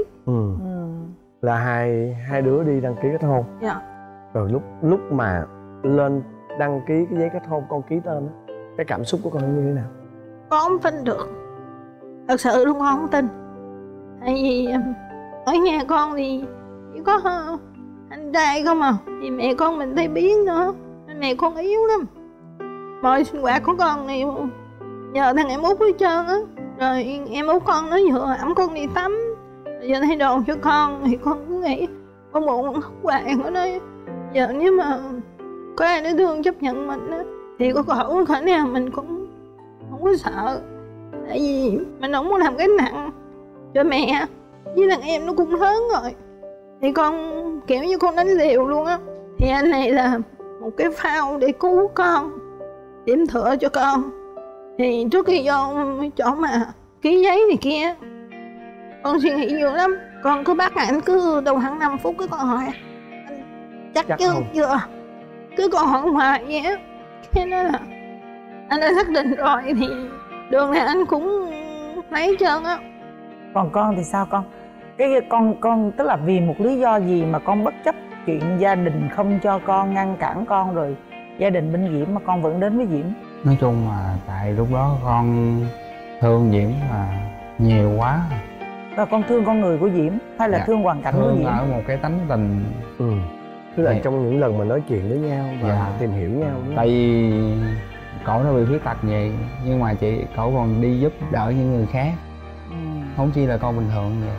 Là hai đứa đi đăng ký kết hôn. Dạ. Rồi lúc mà lên đăng ký cái giấy kết hôn con ký tên á, cái cảm xúc của con như thế nào? Con không tin được, thật sự luôn con không tin. Tại vì ở nhà con thì chỉ có anh trai không à, thì mẹ con mình thấy biến nữa nên mẹ con yếu lắm. Mọi sinh hoạt của con thì nhờ thằng em út hết trơn á. Rồi em út con nó vừa ẵm con đi tắm, rồi giờ thay đồ cho con thì con cứ nghĩ con buồn con hoài. Nó nói giờ nếu mà có ai đó thương chấp nhận mình á thì có khả năng mình cũng không có sợ. Tại vì mình không muốn làm cái nặng cho mẹ, với thằng em nó cũng lớn rồi. Thì con kiểu như con đánh liều luôn á. Thì anh này là một cái phao để cứu con, điểm tựa cho con. Thì trước khi vô chỗ mà ký giấy này kia, con suy nghĩ nhiều lắm. Con cứ bắt anh cứ đầu tháng 5 phút cái con hỏi chắc chứ không? chưa, cứ còn hỏi hoài vậy á. Thế nên là anh đã xác định rồi thì đường này anh cũng lấy hết trơn á. Còn con thì sao con? Cái con tức là vì một lý do gì mà con bất chấp chuyện gia đình không cho con, ngăn cản con, rồi gia đình bên Diễm mà con vẫn đến với Diễm? Nói chung là tại lúc đó con thương Diễm là nhiều quá. Rồi con thương con người của Diễm hay là thương hoàn cảnh của thương Diễm? ở một cái tánh tình. Tức là Dạ. trong những lần mà nói chuyện với nhau và Dạ. tìm hiểu nhau. Tại vì cậu nó bị khuyết tật vậy, nhưng mà cậu còn đi giúp đỡ những người khác, không chỉ là con bình thường vậy.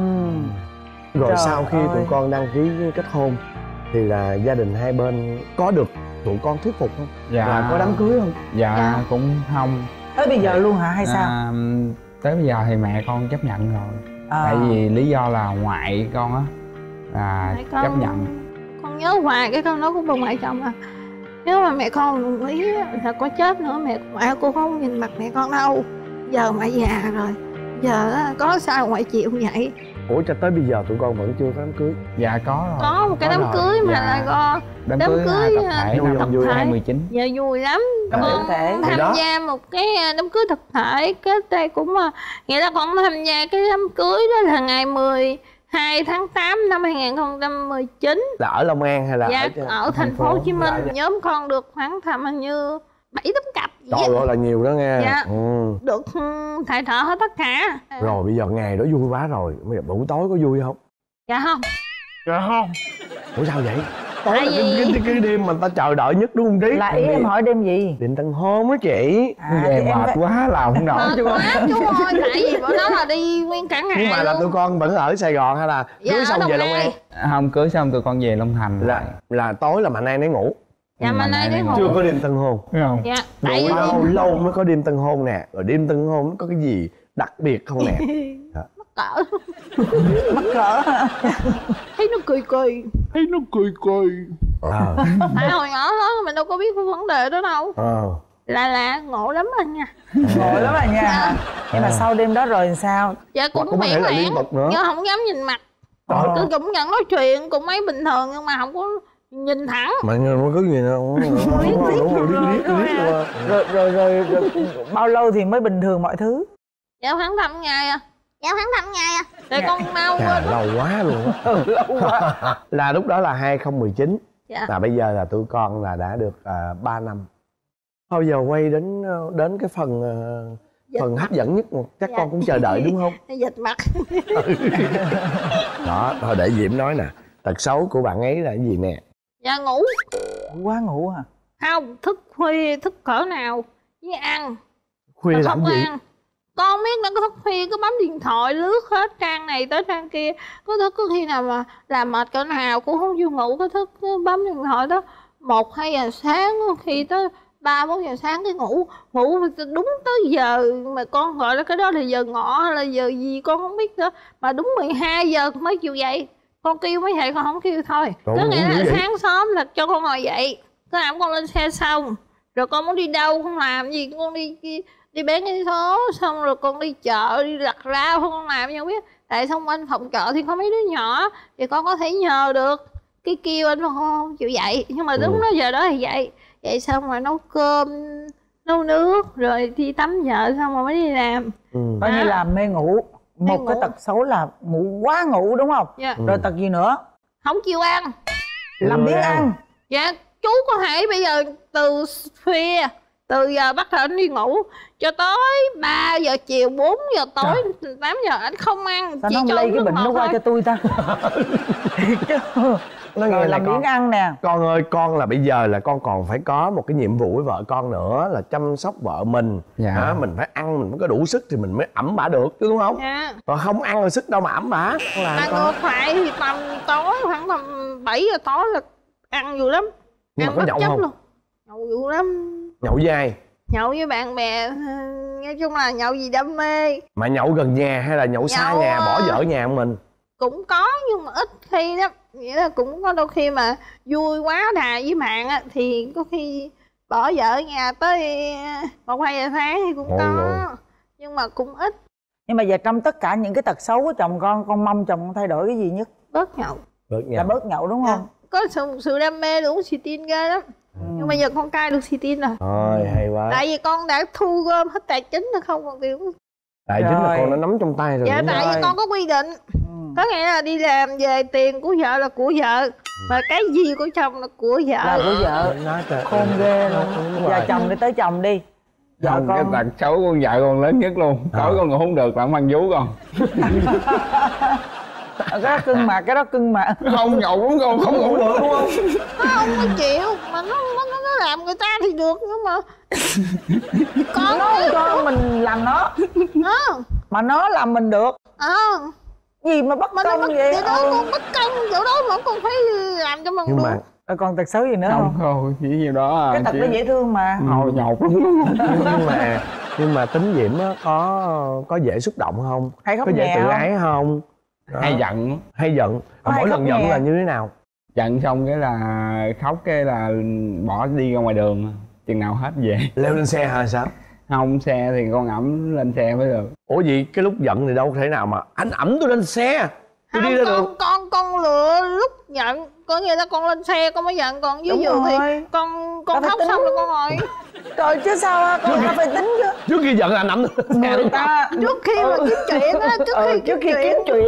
Rồi Trời sau khi ơi. tụi con đăng ký kết hôn thì là gia đình hai bên có được tụi con thuyết phục không? Dạ. Là có đám cưới không? Dạ cũng không. Tới bây giờ luôn hả hay sao? Tới bây giờ thì mẹ con chấp nhận rồi. À. Tại vì lý do là ngoại con á là Mẹ con- chấp nhận. Con nhớ hoài cái câu nói của bà ngoại chồng là nếu mà mẹ con đồng ý á, là có chết nữa mẹ ngoại cô không nhìn mặt mẹ con đâu. Giờ mẹ già rồi, giờ á, có sao ngoại chịu vậy. Ủa cho tới bây giờ tụi con vẫn chưa có đám cưới? Dạ có rồi. Có một cái đám rồi. cưới mà Dạ. là có Đám đám cưới cưới, tập thể vui năm không? Vui không? 2019. giờ vui lắm. Đám cưới Con tập thể. Thì đó. tham gia một cái đám cưới tập thể, cái đây cũng nghĩa là con tham gia cái đám cưới đó là ngày 12 tháng 8 năm 2019. Là ở Long An hay là Dạ, ở thành phố Hồ Chí Minh. Dạ. Nhóm con được khoảng tầm hình như 7-8 cặp gì Trời á. ơi là nhiều đó nghe. Dạ. Được thầy thợ hết tất cả. Rồi bây giờ ngày đó vui quá rồi. Bây giờ buổi tối có vui không? Dạ không. Ủa sao vậy? tối là cái đêm mà ta chờ đợi nhất đúng không Trí? Là ý em hỏi đêm gì? Đêm tân hôn á chị. Về mệt quá làm không nổi chứ con. Chú ơi, tại vì bữa đó là đi nguyên cả ngày. Nhưng mà là tụi con vẫn ở Sài Gòn hay là cưới xong về Long An? Không, cưới xong tụi con về Long Thành. Là tối là Mạnh An ấy ngủ. Dạ Mạnh An ấy ngủ. Chưa có đêm tân hôn. Đúng không? Dạ. Tại vì lâu mới có đêm tân hôn nè. Rồi đêm tân hôn nó có cái gì đặc biệt không nè? cỡ. Mắc cỡ. Thấy nó cười cười. Tại hồi nhỏ đó mình đâu có biết cái vấn đề đó đâu. Là ngộ lắm anh nha. Ngộ lắm rồi nha. Nhưng mà sau đêm đó rồi làm sao? Dạ cũng mẻ mẻ nhưng không dám nhìn mặt. Cứ cũng nhận nói chuyện cũng mấy bình thường nhưng mà không có nhìn thẳng. Mà nó cứ gì đâu. Rồi bao lâu thì mới bình thường mọi thứ? Dạ khoảng 5 ngày à. Để con mau quên. Lâu quá luôn á. Lâu quá. Là lúc đó là 2019. Dạ. Là bây giờ là tụi con là đã được 3 năm. Bao giờ quay đến cái phần hấp dẫn nhất chắc con cũng chờ đợi đúng không? Dịch mặt. Đó, thôi để Diễm nói nè. Tật xấu của bạn ấy là cái gì nè? Dạ ngủ. Quá ngủ hả? Không, thức khuya, thức cỡ nào với ăn. Khuya làm gì? Ăn. Con biết nó có thức khuya cứ bấm điện thoại lướt hết trang này tới trang kia. Có khi nào mà làm mệt cỡ nào cũng không chịu ngủ, cứ thức cứ bấm điện thoại đó 1-2 giờ sáng, khi tới 3-4 giờ sáng cái ngủ đúng tới giờ mà con gọi là cái đó là giờ ngọ hay là giờ gì con không biết nữa, mà đúng 12 giờ mới chịu dậy. Con kêu mới dậy, con không kêu thôi. Có nghĩa là sáng sớm là cho con ngồi dậy, cái nào con lên xe xong rồi con muốn đi đâu con làm gì, con đi bán cái số xong rồi con đi chợ đi lặt rau không, con làm gì không biết. Tại xung quanh phòng chợ thì có mấy đứa nhỏ thì con có thể nhờ được, cái kêu anh mà con không chịu dậy. Nhưng mà đúng đó giờ đó thì dậy xong rồi nấu cơm nấu nước rồi đi tắm vợ xong rồi mới đi làm. Coi như là mê ngủ. Một cái tật xấu là ngủ quá ngủ đúng không? Dạ. Rồi tật gì nữa? Không chịu ăn. Làm biếng ăn. Dạ chú có thể bây giờ từ khuya, từ giờ bắt đầu anh đi ngủ cho tới 3 giờ chiều 4 giờ tối 8 giờ anh không ăn. Sao nó không lây cái bệnh nó qua cho tôi ta? Thiệt chứ. Nó rồi làm biếng ăn nè. Con ơi, con là bây giờ là con còn phải có một cái nhiệm vụ với vợ con nữa là chăm sóc vợ mình. Dạ. Mình phải ăn, mình phải có đủ sức thì mình mới ẵm bả được chứ đúng không? Dạ. Còn không ăn rồi sức đâu mà ẵm bả. Mà ngược lại thì tầm tối khoảng tầm 7 giờ tối là ăn nhiều lắm. Nhưng ăn mà có nhậu không? Luôn. Nhậu nhiều lắm. Nhậu với ai? Nhậu với bạn bè, nói chung là nhậu gì đam mê. Mà nhậu gần nhà hay là nhậu xa nhà, bỏ vợ nhà của mình? Cũng có nhưng mà ít khi lắm. Nghĩa là cũng có đôi khi mà vui quá đà với bạn á thì có khi bỏ vợ ở nhà tới 1-2 giờ sáng thì cũng có. Nhưng mà cũng ít. Nhưng mà giờ trong tất cả những cái tật xấu của chồng con mong chồng con thay đổi cái gì nhất? Bớt nhậu. Là bớt nhậu đúng không? Có sự đam mê uống xì tin ghê lắm. Nhưng bây giờ con cai được xì tin rồi. Ôi hay quá. Tại vì con đã thu gom hết tài chính rồi không còn tiền. Tài chính là con đã nắm trong tay rồi. Dạ tại vì con có quy định. Có nghĩa là đi làm về tiền của vợ là của vợ, mà cái gì của chồng là của vợ. Là của vợ. Khôn ghê luôn. Giờ chồng đi tới chồng đi. Vợ con cái tật xấu con vợ con lớn nhất luôn. Tối con ngủ không được là mang vú con. Cái đó cưng mà, cái đó cưng mà. Không nhậu đúng không? Không ngủ được đúng không? Không có chịu, mà nó làm người ta thì được nhưng mà con nó không cho mình làm nó. Mà nó làm mình được. Gì mà bất công vậy? Vậy đó con bất công, chỗ đó mà con phải làm cho mình được. Còn tật xấu gì nữa không? Không, chỉ nhiều đó à. Cái tật nó dễ thương mà. Hồi nhột lắm. Nhưng mà tính Diễm á có dễ xúc động không? Hay khóc có dễ tự không? ái không? Hay giận. Hay giận. Mỗi lần giận là như thế nào? Giận xong cái là khóc cái là bỏ đi ra ngoài đường, chừng nào hết về. Leo lên xe hả sao? Không, xe thì con ẵm lên xe mới được. Ủa gì cái lúc giận thì đâu thể nào mà anh ẵm tôi lên xe tôi đi ra được. Con lựa lúc giận, có nghĩa là con lên xe con mới giận, còn ví dụ thì con khóc xong rồi con ngồi. Trời chứ sao con phải tính chứ. Trước khi giận anh ẵm người ta trước khi mà kiếm chuyện á, trước khi kiếm chuyện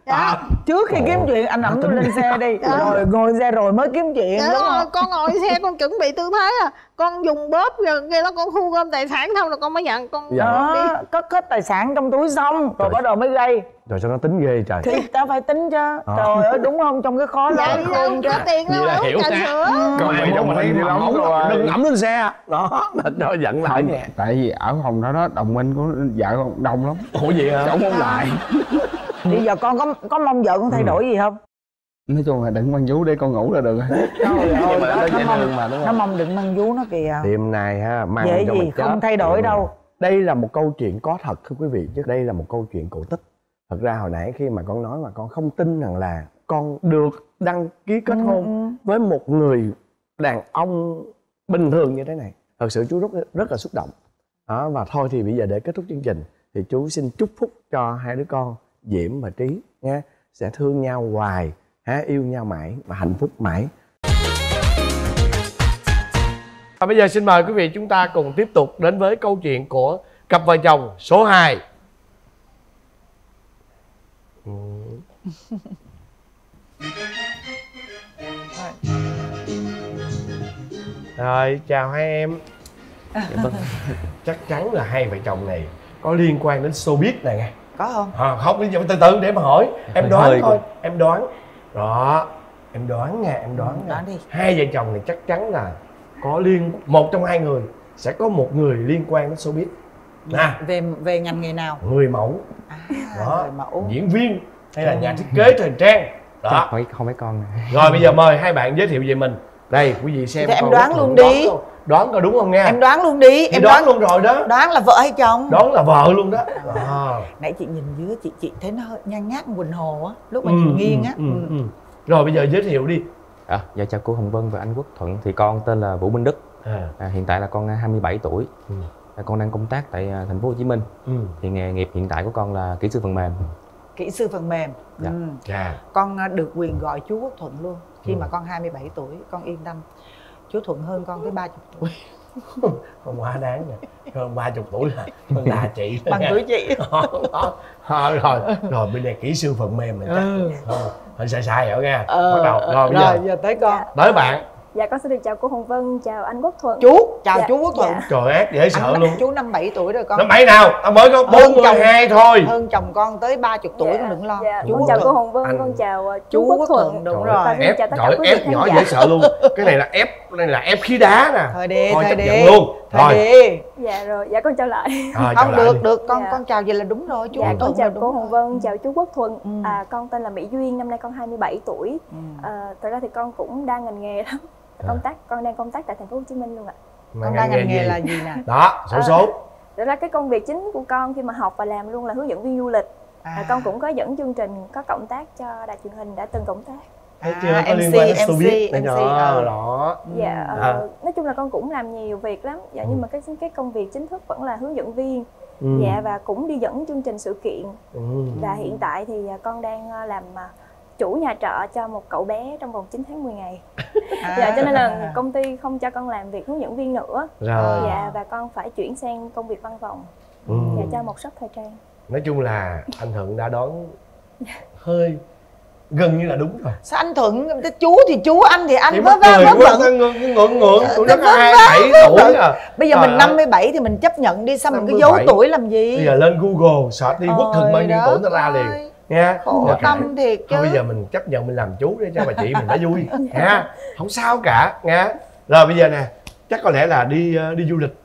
Dạ. Trước khi kiếm chuyện anh ẵm tôi lên xe đi. Rồi ngồi xe rồi mới kiếm chuyện. Dạ, đúng rồi, con ngồi xe con chuẩn bị tư thế con dùng bóp rồi kia đó, con thu gom tài sản xong rồi con mới nhận con. Dạ. Cất hết tài sản trong túi xong rồi bắt đầu mới gây. Rồi sao nó tính ghê trời. Thì ta phải tính chứ. Trời ơi, đúng không, trong cái khó Dạ, đó đi đâu có tiền đâu mà uống trà sữa. Con mày chồng mày lắm rồi. Đừng ẩm lên xe. Đó, cho giận lại nha. Tại vì ở phòng đó đồng minh của vợ con đông lắm. Ủa gì hả? Chống không lại. Bây giờ con có mong vợ con thay đổi gì không? Nói chung là đừng mang vú để con ngủ là được rồi. Trời ơi, nó mong đừng mang vú nó kìa. Tiệm này ha, mang dễ cho gì mình chết. không thay đổi đâu. Đây là một câu chuyện có thật thưa quý vị, chứ đây là một câu chuyện cổ tích. Thật ra hồi nãy khi mà con nói mà con không tin rằng là con được đăng ký kết hôn với một người đàn ông bình thường như thế này. Thật sự chú rất là xúc động. Đó, và thôi thì bây giờ để kết thúc chương trình thì chú xin chúc phúc cho hai đứa con Diễm và Trí nha, sẽ thương nhau hoài, yêu nhau mãi và hạnh phúc mãi. Và bây giờ xin mời quý vị chúng ta cùng tiếp tục đến với câu chuyện của cặp vợ chồng số 2. Rồi, chào hai em. Chắc chắn là hai vợ chồng này có liên quan đến showbiz này nghe. Có không? Không, bây giờ từ từ để mà hỏi. Em đoán thôi, em đoán. Đó, em đoán nha, em đoán nha. Đi. Hai vợ chồng này chắc chắn là có một trong hai người sẽ có một người liên quan đến showbiz. Về ngành nghề nào? Người mẫu. Đó, người mẫu. diễn viên hay là nhà thiết kế thời trang. Đó. Không phải con này. Rồi bây giờ mời hai bạn giới thiệu về mình. Đây, quý vị xem. Thì em đoán luôn đi. Đoán coi đúng không nha. Em đoán luôn đi. Em đoán luôn rồi đó. Đoán là vợ hay chồng? Đoán là vợ luôn đó. Nãy chị nhìn dưới chị thấy nó hơi nhan nhát Quỳnh Hồ á, lúc mà nhìn nghiêng á. Rồi bây giờ giới thiệu đi. Dạ chào cô Hồng Vân và anh Quốc Thuận. Thì con tên là Vũ Minh Đức. Hiện tại là con 27 tuổi. Con đang công tác tại thành phố Hồ Chí Minh. Thì nghề nghiệp hiện tại của con là kỹ sư phần mềm. Kỹ sư phần mềm. Dạ. Con được quyền gọi chú Quốc Thuận luôn. Khi mà con 27 tuổi, con yên tâm. Chú Thuận hơn con tới 30 tuổi. Không quá đáng nè. Hơn 30 tuổi là chị. Bằng tuổi chị. Rồi bên này kỹ sư phần mềm mình chắc hơi sai ở nha. Bắt đầu. Rồi bây giờ tới con. Tới bạn. Dạ con xin được chào cô Hồng Vân, chào anh Quốc Thuận. Chào chú Quốc Thuận. Trời ác dễ sợ luôn. Chú 57 tuổi rồi con. 57 nào? Tao mới có 42 thôi. Hơn chồng con tới 30 tuổi, con đừng lo. Con chào cô Hồng Vân, con chào chú Quốc Thuận. Đúng rồi. Ép nhỏ dễ sợ luôn. Cái này là ép khí đá nè. Thôi đi, chấp nhận luôn. Thôi. Dạ rồi, dạ con chào lại. Không được, con chào vậy là đúng rồi. Chú con chào cô Hồng Vân, chào chú Quốc Thuận. Con tên là Mỹ Duyên, năm nay con 27 tuổi. Thật ra thì con cũng đang ngành nghề lắm. Con đang công tác tại thành phố Hồ Chí Minh luôn ạ. Con đang ngành nghề là gì nè? Đó, số. Thật ra cái công việc chính của con khi mà học và làm luôn là hướng dẫn viên du lịch. Con cũng có dẫn chương trình, có cộng tác cho đài truyền hình, đã từng cộng tác. Thấy chưa? Có liên quan đến showbiz đó. Dạ, nói chung là con cũng làm nhiều việc lắm. Dạ, nhưng mà cái công việc chính thức vẫn là hướng dẫn viên. Dạ, và cũng đi dẫn chương trình sự kiện. Và hiện tại thì con đang làm chủ nhà trọ cho một cậu bé trong vòng 9 tháng 10 ngày. Dạ, cho nên là công ty không cho con làm việc hướng dẫn viên nữa. Dạ, và con phải chuyển sang công việc văn phòng. Dạ, cho một shop thời trang. Nói chung là anh Thuận đã đoán hơi gần như là đúng rồi. Sao anh Thuận, chú thì chú, anh thì anh vớ vẩn. Ngượng tụi nó có 27 tuổi à. Bây giờ mình 57 thì mình chấp nhận đi, sao mình cứ giấu tuổi làm gì? Bây giờ lên Google search đi Quốc Thuận bao nhiêu tuổi nó ra liền nha. Khổ tâm thiệt chứ. Bây giờ mình chấp nhận mình làm chú để cho bà chị mình đã vui nha. Không sao cả nha. Rồi bây giờ nè, chắc có lẽ là đi du lịch,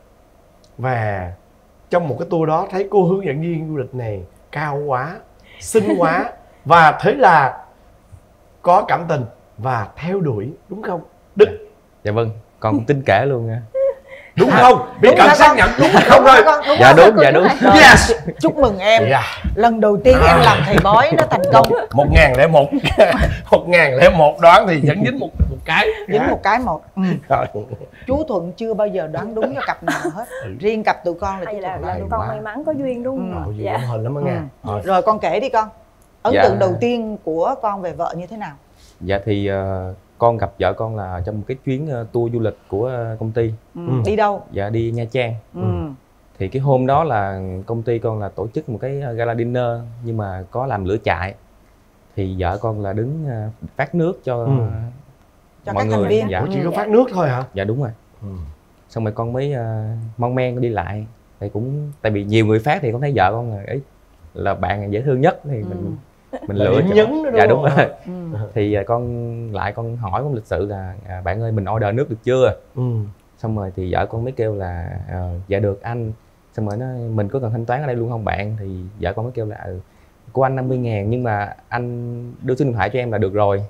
và trong một cái tour đó thấy cô hướng dẫn viên du lịch này cao quá, xinh quá, và thế là có cảm tình và theo đuổi, đúng không Đức? Dạ vâng, con cũng tin kể luôn nha. Đúng không? Bị cần xác nhận đúng hay không thôi. Dạ đúng, dạ đúng. Yes. Chúc mừng em. Lần đầu tiên em làm thầy bói nó thành công. 1001 đoán thì vẫn dính một cái. Dính một cái một. Chú Thuận chưa bao giờ đoán đúng cho cặp nào hết. Riêng cặp tụi con là chú Thuận là con may mắn có duyên đúng không? Dạ. Hình lắm đó nghe. Rồi con kể đi con. Ấn tượng đầu tiên của con về vợ như thế nào? Dạ thì con gặp vợ con là trong một cái chuyến tour du lịch của công ty. Đi đâu? Dạ đi Nha Trang. Thì cái hôm đó là công ty con là tổ chức một cái gala dinner, nhưng mà có làm lửa trại. Thì vợ con là đứng phát nước cho cho mọi các thành người. viên. Dạ. Ủa, chỉ có phát nước thôi hả? Dạ đúng rồi. Xong rồi con mới mon men đi lại, thì cũng tại vì nhiều người phát thì con thấy vợ con là bạn dễ thương nhất, thì mình Là lựa điểm chọn. nhấn đó, Dạ đúng đúng không? rồi. Thì con hỏi con lịch sự là bạn ơi mình order nước được chưa. Xong rồi thì vợ con mới kêu là dạ được anh. Xong rồi mình có cần thanh toán ở đây luôn không bạn, thì vợ con mới kêu là của anh 50.000 nhưng mà anh đưa số điện thoại cho em là được rồi.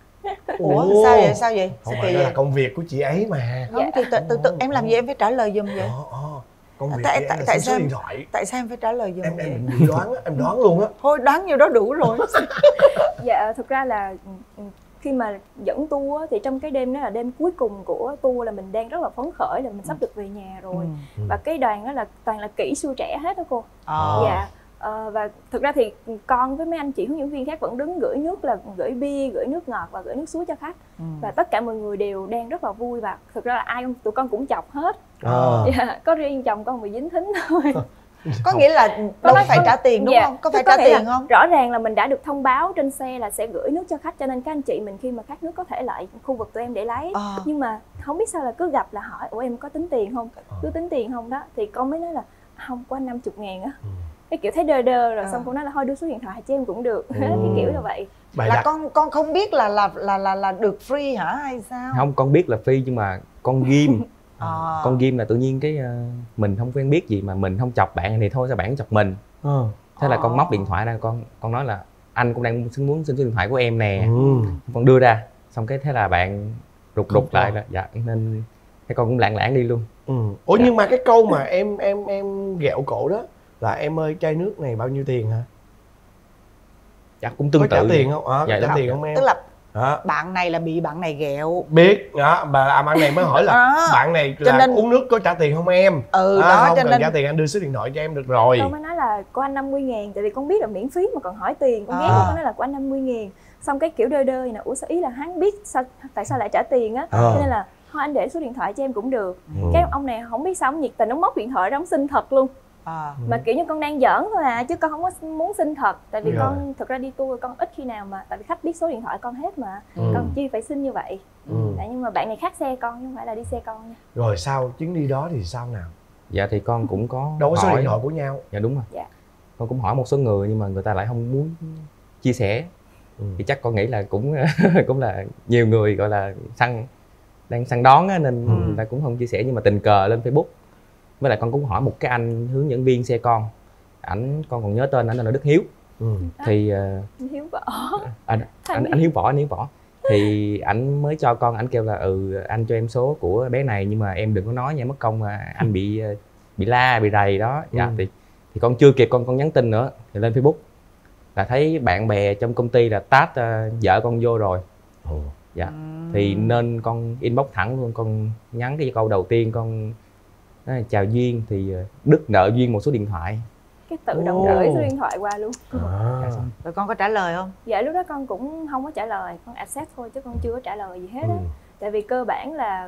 Ủa sao vậy, sao vậy? Không Sao phải, kỳ đó là vậy? công việc của chị ấy mà. Không thì từ từ em làm gì em phải trả lời giùm vậy? Công việc Tại- của tại- em là tại xin số sao điện thoại. Tại sao em phải trả lời giùm Em vậy? bị đoán á, em đoán luôn á. Thôi đoán nhiêu đó đủ rồi. Dạ thực ra là khi mà dẫn tour á, thì trong cái đêm đó là đêm cuối cùng của tour là mình đang rất là phấn khởi là mình sắp được về nhà rồi. Và cái đoàn đó là toàn là kỹ sư trẻ hết đó cô. Dạ. Và thực ra thì con với mấy anh chị hướng dẫn viên khác vẫn đứng gửi nước, là gửi bia, gửi nước ngọt và gửi nước suối cho khách. Và tất cả mọi người đều đang rất là vui, và thực ra là tụi con cũng chọc hết. Dạ, có riêng chồng con bị dính thính thôi. Có nghĩa là đâu phải trả tiền đúng Dạ, không? Có phải có trả nghĩa tiền là không? rõ ràng là mình đã được thông báo trên xe là sẽ gửi nước cho khách, cho nên các anh chị mình khi mà khát nước có thể lại khu vực tụi em để lấy. Nhưng mà không biết sao là cứ gặp là hỏi ủa em có tính tiền không? Cứ tính tiền không đó, thì con mới nói là không, có 50.000 á. Cái kiểu thấy đơ đơ rồi xong con nói là thôi đưa số điện thoại cho em cũng được. Thì kiểu như vậy. Là con không biết là được free hả hay sao? Không, con biết là free nhưng mà con ghim. Con ghim là tự nhiên cái mình không quen biết gì mà mình không chọc bạn thì thôi sao bạn chọc mình. Thế là con móc điện thoại ra, con nói là anh cũng đang muốn xin số điện thoại của em nè. Con đưa ra, xong cái thế là bạn rụt lại là dạ, nên thế con cũng lảng lảng đi luôn. Ủa nhưng mà cái câu mà em ghẹo cổ đó là em ơi chai nước này bao nhiêu tiền hả? Dạ cũng tương tự. Có trả tiền không? Dạ, trả tiền không em? Tức là bạn này là bị bạn này ghẹo. Biết đó, bạn này mới hỏi là bạn này là nên uống nước có trả tiền không em? Đó không cho cần nên trả tiền, anh đưa số điện thoại cho em được rồi. Con mới nói là của anh 50.000, tại vì con biết là miễn phí mà còn hỏi tiền, con ghét con nói là của anh 50.000. Xong cái kiểu đơ đơ nè, ủa sao ý là hắn biết tại sao lại trả tiền á. Cho nên là thôi anh để số điện thoại cho em cũng được. Cái ông này không biết sao ông nhiệt tình, ông móc điện thoại ra ông xin thật luôn. Mà kiểu như con đang giỡn thôi à, chứ con không có muốn xin thật. Tại vì con thực ra đi tour con ít khi nào mà, tại vì khách biết số điện thoại con hết mà, con chi phải xin như vậy. Nhưng mà bạn này khác xe con chứ không phải là đi xe con nha. Rồi sau chuyến đi đó thì sao nào? Dạ thì con cũng có đâu có hỏi số điện thoại của nhau. Dạ đúng rồi. Dạ. Con cũng hỏi một số người nhưng mà người ta lại không muốn chia sẻ. Thì chắc con nghĩ là cũng cũng là nhiều người gọi là đang săn đón á, nên người ta cũng không chia sẻ, nhưng mà tình cờ lên Facebook. Với lại con cũng hỏi một cái anh hướng dẫn viên xe con, con còn nhớ tên anh là Đức Hiếu. Thì anh Hiếu Võ. Anh Hiếu Võ thì ảnh mới cho con, ảnh kêu là anh cho em số của bé này nhưng mà em đừng có nói nha, mất công mà anh bị la bị rầy đó. Dạ thì con chưa kịp con nhắn tin nữa thì lên Facebook là thấy bạn bè trong công ty là tag vợ con vô rồi. Dạ thì nên con inbox thẳng luôn, con nhắn cái câu đầu tiên con nói chào Duyên, thì Đức nợ Duyên một số điện thoại, cái tự động gửi số điện thoại qua luôn. Rồi con có trả lời không? Dạ lúc đó con cũng không có trả lời, con accept thôi chứ con chưa có trả lời gì hết á. Tại vì cơ bản là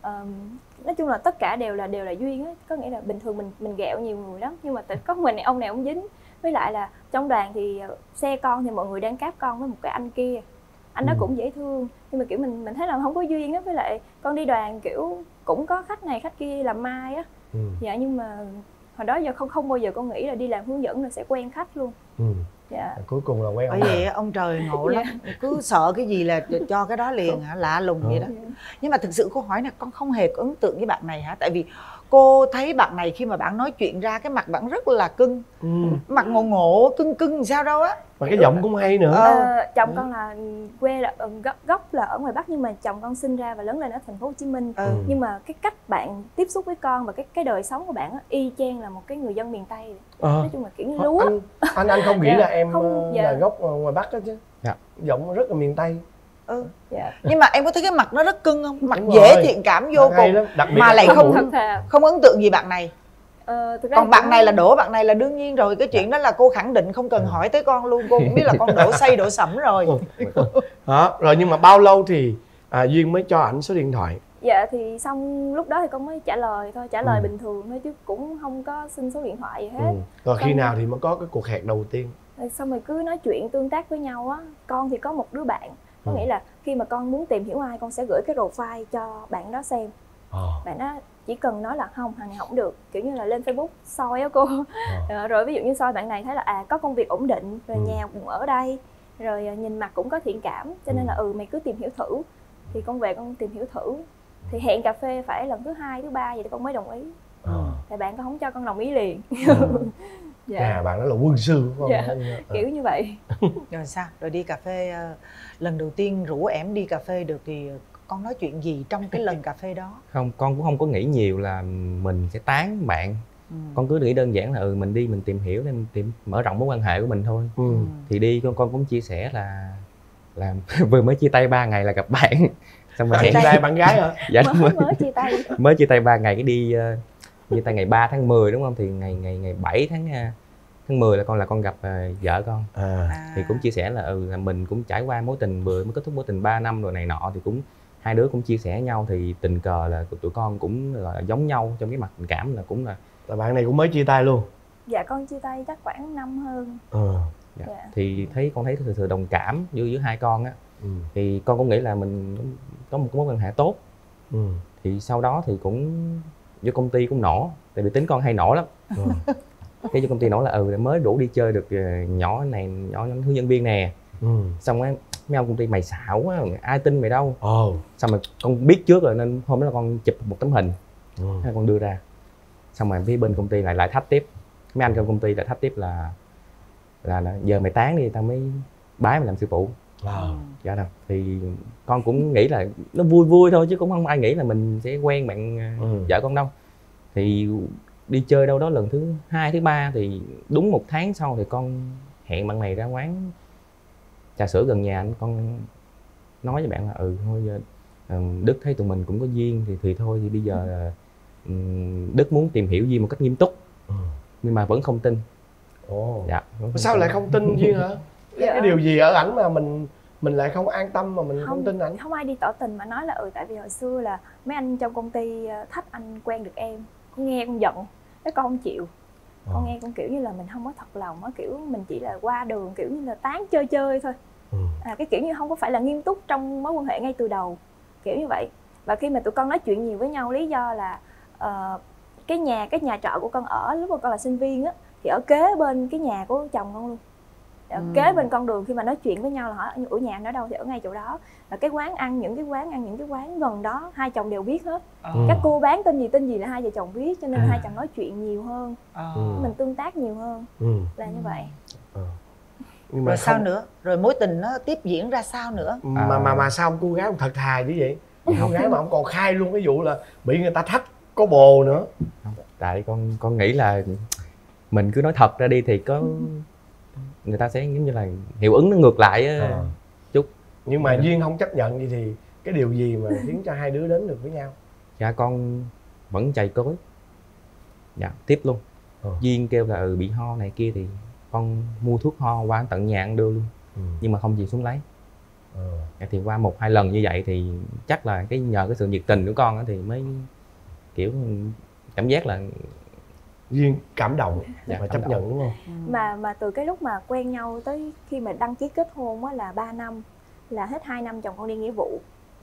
nói chung là tất cả đều là duyên á, có nghĩa là bình thường mình ghẹo nhiều người lắm, nhưng mà có mình ông này ông dính. Với lại là trong đoàn thì xe con thì mọi người đang cáp con với một cái anh kia, anh đó cũng dễ thương, nhưng mà kiểu mình thấy là không có duyên á. Với lại con đi đoàn kiểu cũng có khách này khách kia làm mai á. Dạ nhưng mà hồi đó giờ không bao giờ con nghĩ là đi làm hướng dẫn là sẽ quen khách luôn. Dạ. Cuối cùng là quen ông. Bởi vì ông trời ngộ lắm, cứ sợ cái gì là cho cái đó liền hả, lạ lùng vậy đó. Nhưng mà thực sự cô hỏi là con không hề có ấn tượng với bạn này hả? Tại vì cô thấy bạn này khi mà bạn nói chuyện ra cái mặt bạn rất là cưng, mặt ngộ cưng sao đâu á. Mà cái giọng cũng hay nữa. Chồng con là quê là gốc là ở ngoài Bắc, nhưng mà chồng con sinh ra và lớn lên ở thành phố Hồ Chí Minh. Nhưng mà cái cách bạn tiếp xúc với con và cái đời sống của bạn á, y chang là một cái người dân miền Tây. Nói chung là kiểu như lúa. Anh không nghĩ là em không, là gốc ngoài Bắc đó chứ. Giọng rất là miền Tây. Nhưng mà em có thấy cái mặt nó rất cưng không? Mặt dễ thiện cảm vô cùng, mà lại không ấn tượng gì bạn này. Còn bạn này là đổ, bạn này là đương nhiên rồi, cái chuyện đó là cô khẳng định không cần hỏi tới con luôn, cô cũng biết là con đổ say đổ sẩm rồi. Đó, rồi nhưng mà bao lâu thì Duyên mới cho ảnh số điện thoại? Dạ thì xong lúc đó thì con mới trả lời thôi, trả lời bình thường thôi chứ cũng không có xin số điện thoại gì hết. Rồi khi nào thì mới có cái cuộc hẹn đầu tiên? Xong rồi cứ nói chuyện tương tác với nhau á. Con thì có một đứa bạn, có nghĩa là khi mà con muốn tìm hiểu ai, con sẽ gửi cái profile cho bạn đó xem. Bạn đó chỉ cần nói là không, thằng này không được, kiểu như là lên Facebook soi á cô. Rồi ví dụ như soi bạn này thấy là có công việc ổn định, rồi nhà cũng ở đây, rồi nhìn mặt cũng có thiện cảm, cho nên là mày cứ tìm hiểu thử. Thì con về con tìm hiểu thử, thì hẹn cà phê phải lần thứ 2, thứ 3 vậy thì con mới đồng ý. Thì bạn con không cho con đồng ý liền. Dạ. Bạn đó là quân sư của con. Kiểu như vậy. Rồi sao? Rồi đi cà phê lần đầu tiên rủ em đi cà phê được thì con nói chuyện gì trong cái lần cà phê đó? Không, con cũng không có nghĩ nhiều là mình sẽ tán bạn. Con cứ nghĩ đơn giản là mình đi mình tìm hiểu để mình mở rộng mối quan hệ của mình thôi. Thì đi con cũng chia sẻ là vừa mới chia tay 3 ngày là gặp bạn. Xong rồi chia tay bạn gái hả? Dạ mới chia tay. Mới chia tay 3 ngày cái đi chia tay ngày 3 tháng 10 đúng không? Thì ngày 7 tháng 10 là con gặp vợ con. Thì cũng chia sẻ là là mình cũng trải qua mối tình vừa mới kết thúc mối tình 3 năm rồi này nọ, thì cũng hai đứa cũng chia sẻ nhau, thì tình cờ là tụi con cũng là giống nhau trong cái mặt tình cảm, là cũng là bạn này cũng mới chia tay luôn. Dạ con chia tay chắc khoảng năm hơn. Dạ. Thì con thấy sự đồng cảm giữa hai con á. Thì con cũng nghĩ là mình có một mối quan hệ tốt. Thì sau đó thì cũng vô công ty cũng nổ, tại vì tính con hay nổ lắm. Cái vô công ty nổ là mới rủ đi chơi được nhỏ hướng dẫn viên nè. Xong á mấy ông công ty mày xạo quá, ai tin mày đâu. Xong rồi con biết trước rồi nên hôm đó là con chụp một tấm hình, con đưa ra. Xong rồi phía bên công ty lại thách tiếp, mấy anh trong công ty lại thách tiếp là giờ mày tán đi tao mới bái mày làm sư phụ. Dạ đâu. Thì con cũng nghĩ là nó vui vui thôi, chứ cũng không ai nghĩ là mình sẽ quen bạn vợ con đâu. Thì đi chơi đâu đó lần thứ 2, thứ 3 thì đúng 1 tháng sau thì con hẹn bạn này ra quán trà sữa gần nhà anh. Con nói với bạn là thôi giờ Đức thấy tụi mình cũng có duyên thì thôi, thì bây giờ Đức muốn tìm hiểu duyên một cách nghiêm túc, nhưng mà vẫn không tin. Dạ, sao lại không tin duyên hả? Cái điều gì ở ảnh mà mình lại không an tâm mà mình không tin ảnh? Không ai đi tỏ tình mà nói là tại vì hồi xưa là mấy anh trong công ty thách anh quen được em. Con nghe con giận, cái con không chịu. Con nghe con kiểu như là mình không có thật lòng á, kiểu mình chỉ là qua đường kiểu như là tán chơi thôi. Cái kiểu như không có phải là nghiêm túc trong mối quan hệ ngay từ đầu, kiểu như vậy. Và khi mà tụi con nói chuyện nhiều với nhau, lý do là cái nhà trọ của con ở lúc mà con là sinh viên á, thì ở kế bên cái nhà của chồng con luôn. Kế bên con đường, khi mà nói chuyện với nhau là hỏi ở nhà anh ở đâu thì ở ngay chỗ đó. Và cái quán ăn, những cái quán gần đó hai chồng đều biết hết. Các cô bán tên gì là hai vợ chồng biết, cho nên hai chồng nói chuyện nhiều hơn, mình tương tác nhiều hơn, là như vậy. Nhưng mà rồi sao nữa? Rồi mối tình nó tiếp diễn ra sao nữa? Mà sao cô gái không thật thà như vậy? Cô gái mà không còn khai luôn cái vụ là bị người ta thách có bồ nữa. Tại con nghĩ là mình cứ nói thật ra đi thì có người ta sẽ giống như là hiệu ứng nó ngược lại chút. Nhưng mà duyên không chấp nhận gì thì cái điều gì mà khiến cho hai đứa đến được với nhau? Dạ con vẫn chày cối. Dạ tiếp luôn. Duyên kêu là bị ho này kia thì con mua thuốc ho qua tận nhà ăn đưa luôn. Nhưng mà không chịu xuống lấy. Thì qua 1-2 lần như vậy thì chắc là nhờ cái sự nhiệt tình của con thì mới kiểu cảm giác là duyên cảm động và chấp nhận, đúng không? Mà từ cái lúc mà quen nhau tới khi mà đăng ký kết hôn á là 3 năm, là hết 2 năm chồng con đi nghĩa vụ.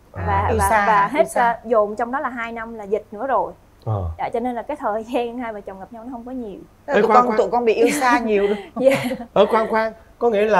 Và hết dồn trong đó là 2 năm là dịch nữa rồi. Dạ, cho nên là cái thời gian hai vợ chồng gặp nhau nó không có nhiều. Tụi con bị yêu xa nhiều đúng không? Khoan, có nghĩa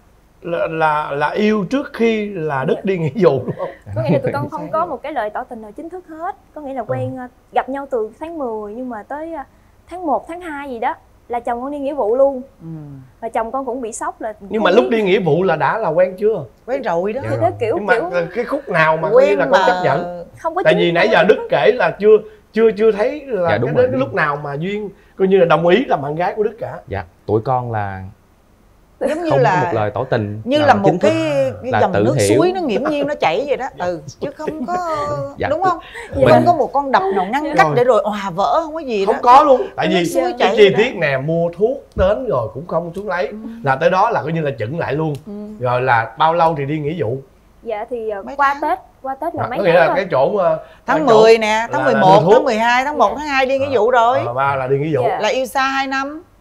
là yêu trước khi là Đức đi nghĩa vụ đúng không? Có nghĩa là tụi con không có một cái lời tỏ tình nào chính thức hết. Có nghĩa là quen gặp nhau từ tháng 10 nhưng mà tới tháng 1, tháng 2 gì đó là chồng con đi nghĩa vụ luôn. Và chồng con cũng bị sốc là. Nhưng mà lúc đi nghĩa vụ là đã là quen chưa? Quen rồi đó. Thì đó kiểu nhưng mà cái khúc nào mà quen là con chấp nhận? Không có. Tại vì nãy giờ Đức kể là chưa thấy là cái lúc nào mà duyên coi như là đồng ý làm bạn gái của Đức cả. Dạ, tụi con là giống như không là có một lời tỏ tình như là một cái dòng nước hiểu. Suối nó nghiễm nhiên nó chảy vậy đó. Chứ không có đúng không? Không có một con đập nào ngăn cách để rồi hòa vỡ, không có gì không đó. Có luôn. Tại vì cái chi tiết nè, mua thuốc đến rồi cũng không xuống lấy, là tới đó là coi như là chững lại luôn. Rồi là bao lâu thì đi nghĩa vụ? Dạ thì qua Tết là mấy tháng. Có nghĩa là cái chỗ tháng 10 nè, tháng 11, tháng 12, tháng 1, tháng 2 đi nghĩa vụ rồi. Ba là đi nghĩa vụ. Là yêu xa 2 năm.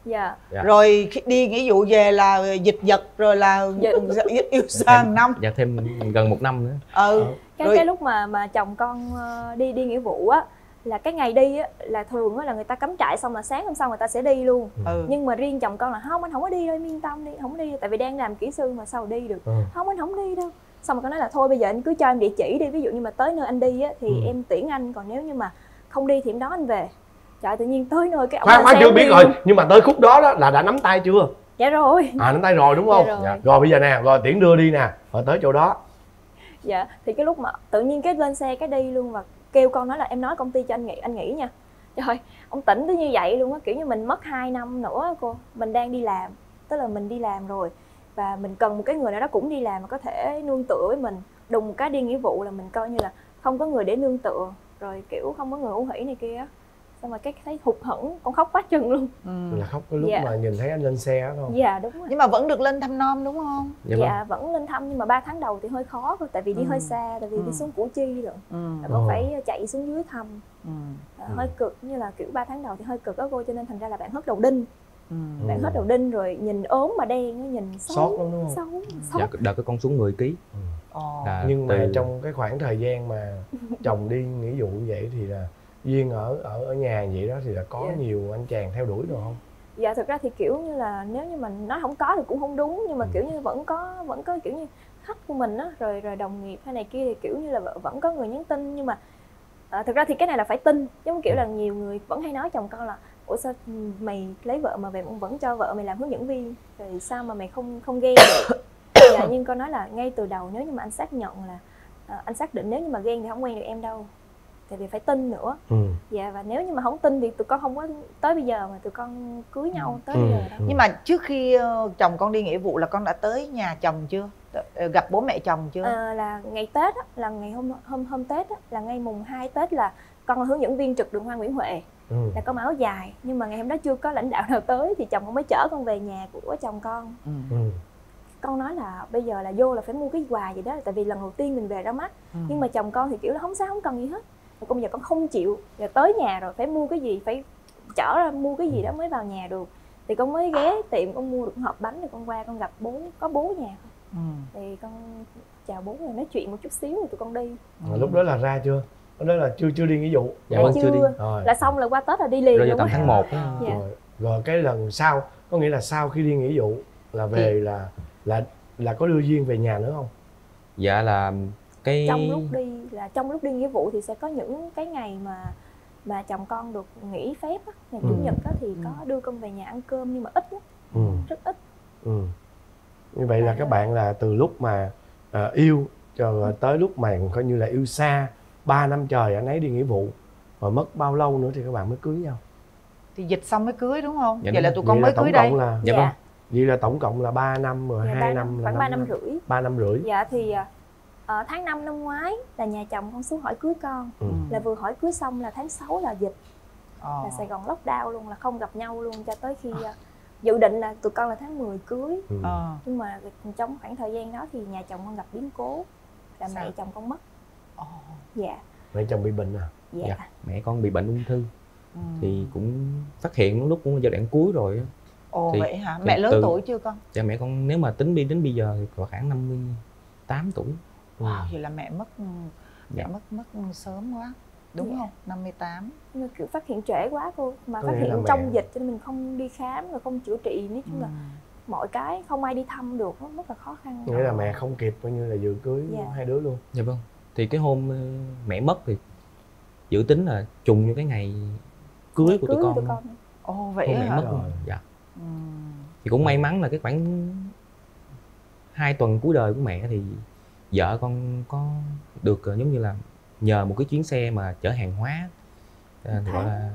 Dạ. Rồi khi đi nghĩa vụ về là dịch giật rồi là yêu xa một năm. Dạ thêm gần 1 năm nữa. Cái lúc mà chồng con đi nghĩa vụ á, là cái ngày đi á là thường á là người ta cắm trại xong là sáng hôm sau người ta sẽ đi luôn. Nhưng mà riêng chồng con là không, anh không có đi đâu, em yên tâm đi, không đi, tại vì đang làm kỹ sư mà sao đi được. Không, anh không đi đâu. Xong rồi con nói là thôi bây giờ anh cứ cho em địa chỉ đi, ví dụ như mà tới nơi anh đi á thì em tiễn anh, còn nếu như mà không đi thì em đón anh về. Trời, tự nhiên tới nơi cái ông khoan chưa biết rồi, nhưng mà tới khúc đó là đã nắm tay chưa? Dạ rồi. Nắm tay rồi đúng không? Dạ. Rồi bây giờ nè, rồi tiễn đưa đi nè, rồi tới chỗ đó. Dạ, thì cái lúc mà tự nhiên cái lên xe cái đi luôn, và kêu con nói là em nói công ty cho anh nghỉ nha. Trời, ông tỉnh tới như vậy luôn á, kiểu như mình mất 2 năm nữa cô, mình đang đi làm, tức là mình đi làm rồi và mình cần một cái người nào đó cũng đi làm mà có thể nương tựa với mình. Đùng cái đi nghĩa vụ là mình coi như là không có người để nương tựa, rồi kiểu không có người ưu hỷ này kia á. Xong rồi cái thấy hụt hẫng, con khóc quá chừng luôn. Là khóc cái lúc mà nhìn thấy anh lên xe đó không? Dạ đúng rồi. Nhưng mà vẫn được lên thăm nom đúng không? Dạ vẫn lên thăm, nhưng mà 3 tháng đầu thì hơi khó thôi, tại vì đi hơi xa, tại vì đi xuống Củ Chi rồi, còn phải chạy xuống dưới thăm. Hơi cực, như là kiểu 3 tháng đầu thì hơi cực đó cô, cho nên thành ra là bạn hớt đầu đinh. Bạn hết đầu đinh rồi nhìn ốm mà đen, nhìn xấu lắm đúng không? Xấu. Dạ, đợt cái con xuống 10 kg. Nhưng mà trong cái khoảng thời gian mà chồng đi nghĩa vụ vậy thì là Duyên ở nhà vậy đó thì là có nhiều anh chàng theo đuổi rồi không? Dạ thực ra thì kiểu như là nếu như mình nói không có thì cũng không đúng, nhưng mà kiểu như vẫn có kiểu như khách của mình á, rồi đồng nghiệp hay này kia thì kiểu như là vẫn có người nhắn tin, nhưng mà thực ra thì cái này là phải tin, giống kiểu là nhiều người vẫn hay nói chồng con là ủa sao mày lấy vợ mà mày vẫn cho vợ mày làm hướng dẫn viên, rồi sao mà mày không ghen được. Dạ, nhưng con nói là ngay từ đầu nếu như mà anh xác nhận là anh xác định nếu như mà ghen thì không quen được em đâu, tại vì phải tin nữa. Dạ, và nếu như mà không tin thì tụi con không có tới bây giờ mà tụi con cưới nhau tới bây giờ đâu. Nhưng mà trước khi chồng con đi nghĩa vụ là con đã tới nhà chồng chưa, gặp bố mẹ chồng chưa? Là ngày Tết á, là ngày hôm Tết á, là ngay mùng 2 Tết là con là hướng dẫn viên trực đường Hoa Nguyễn Huệ. Là có áo dài, nhưng mà ngày hôm đó chưa có lãnh đạo nào tới thì chồng con mới chở con về nhà của chồng con. Con nói là bây giờ là vô là phải mua cái quà gì đó, tại vì lần đầu tiên mình về ra mắt. Nhưng mà chồng con thì kiểu là không sao, không cần gì hết. Còn bây giờ con không chịu, giờ tới nhà rồi phải mua cái gì, phải chở ra mua cái gì đó mới vào nhà được. Thì con mới ghé tiệm con mua được hộp bánh, rồi con qua con gặp bố, có bố nhà không. Thì con chào bố rồi nói chuyện một chút xíu rồi tụi con đi. Lúc đó là ra chưa? Lúc đó là chưa đi nghĩa vụ. Dạ vâng, chưa đi. Là xong là qua Tết là đi liền rồi tầm tháng 1 rồi cái lần sau, có nghĩa là sau khi đi nghĩa vụ là về là có đưa Duyên về nhà nữa không? Dạ là cái trong lúc đi nghĩa vụ thì sẽ có những cái ngày mà chồng con được nghỉ phép á, ngày chủ nhật á, thì có đưa con về nhà ăn cơm, nhưng mà ít lắm, rất ít. Như vậy là các bạn là từ lúc mà yêu rồi tới lúc mà coi như là yêu xa 3 năm trời anh ấy đi nghĩa vụ, rồi mất bao lâu nữa thì các bạn mới cưới nhau? Thì dịch xong mới cưới đúng không? Dạ, vậy là tụi con mới cưới đây. Dạ vâng. Vậy là tổng cộng là 3 năm rồi, 2 năm là khoảng 3 năm rưỡi. 3 năm rưỡi. Dạ thì tháng 5 năm ngoái là nhà chồng con xuống hỏi cưới con. Là vừa hỏi cưới xong là tháng 6 là dịch. Là Sài Gòn lockdown luôn, là không gặp nhau luôn cho tới khi dự định là tụi con là tháng 10 cưới. Nhưng mà trong khoảng thời gian đó thì nhà chồng con gặp biến cố, là mẹ chồng con mất. Dạ. Mẹ chồng bị bệnh à? Dạ. Mẹ con bị bệnh ung thư. Thì cũng phát hiện lúc cũng giai đoạn cuối rồi. Thì, vậy hả? Mẹ lớn tuổi chưa con? Dạ mẹ con nếu mà tính đến bây giờ thì khoảng 58 tuổi. Vậy là mẹ mất sớm quá. Đúng không? 58. Nhưng kiểu phát hiện trễ quá cô, mà phát hiện trong dịch cho nên mình không đi khám rồi không chữa trị, nói chung là mọi cái không ai đi thăm được, nó rất là khó khăn. Nghĩa là mẹ không kịp coi như là dự cưới hai đứa luôn. Dạ vâng. Thì cái hôm mẹ mất thì dự tính là trùng như cái ngày cưới của tụi con. Vậy hả? Mất rồi. Dạ. Thì cũng may mắn là cái khoảng 2 tuần cuối đời của mẹ thì vợ con có được giống như là nhờ một cái chuyến xe mà chở hàng hóa, gọi là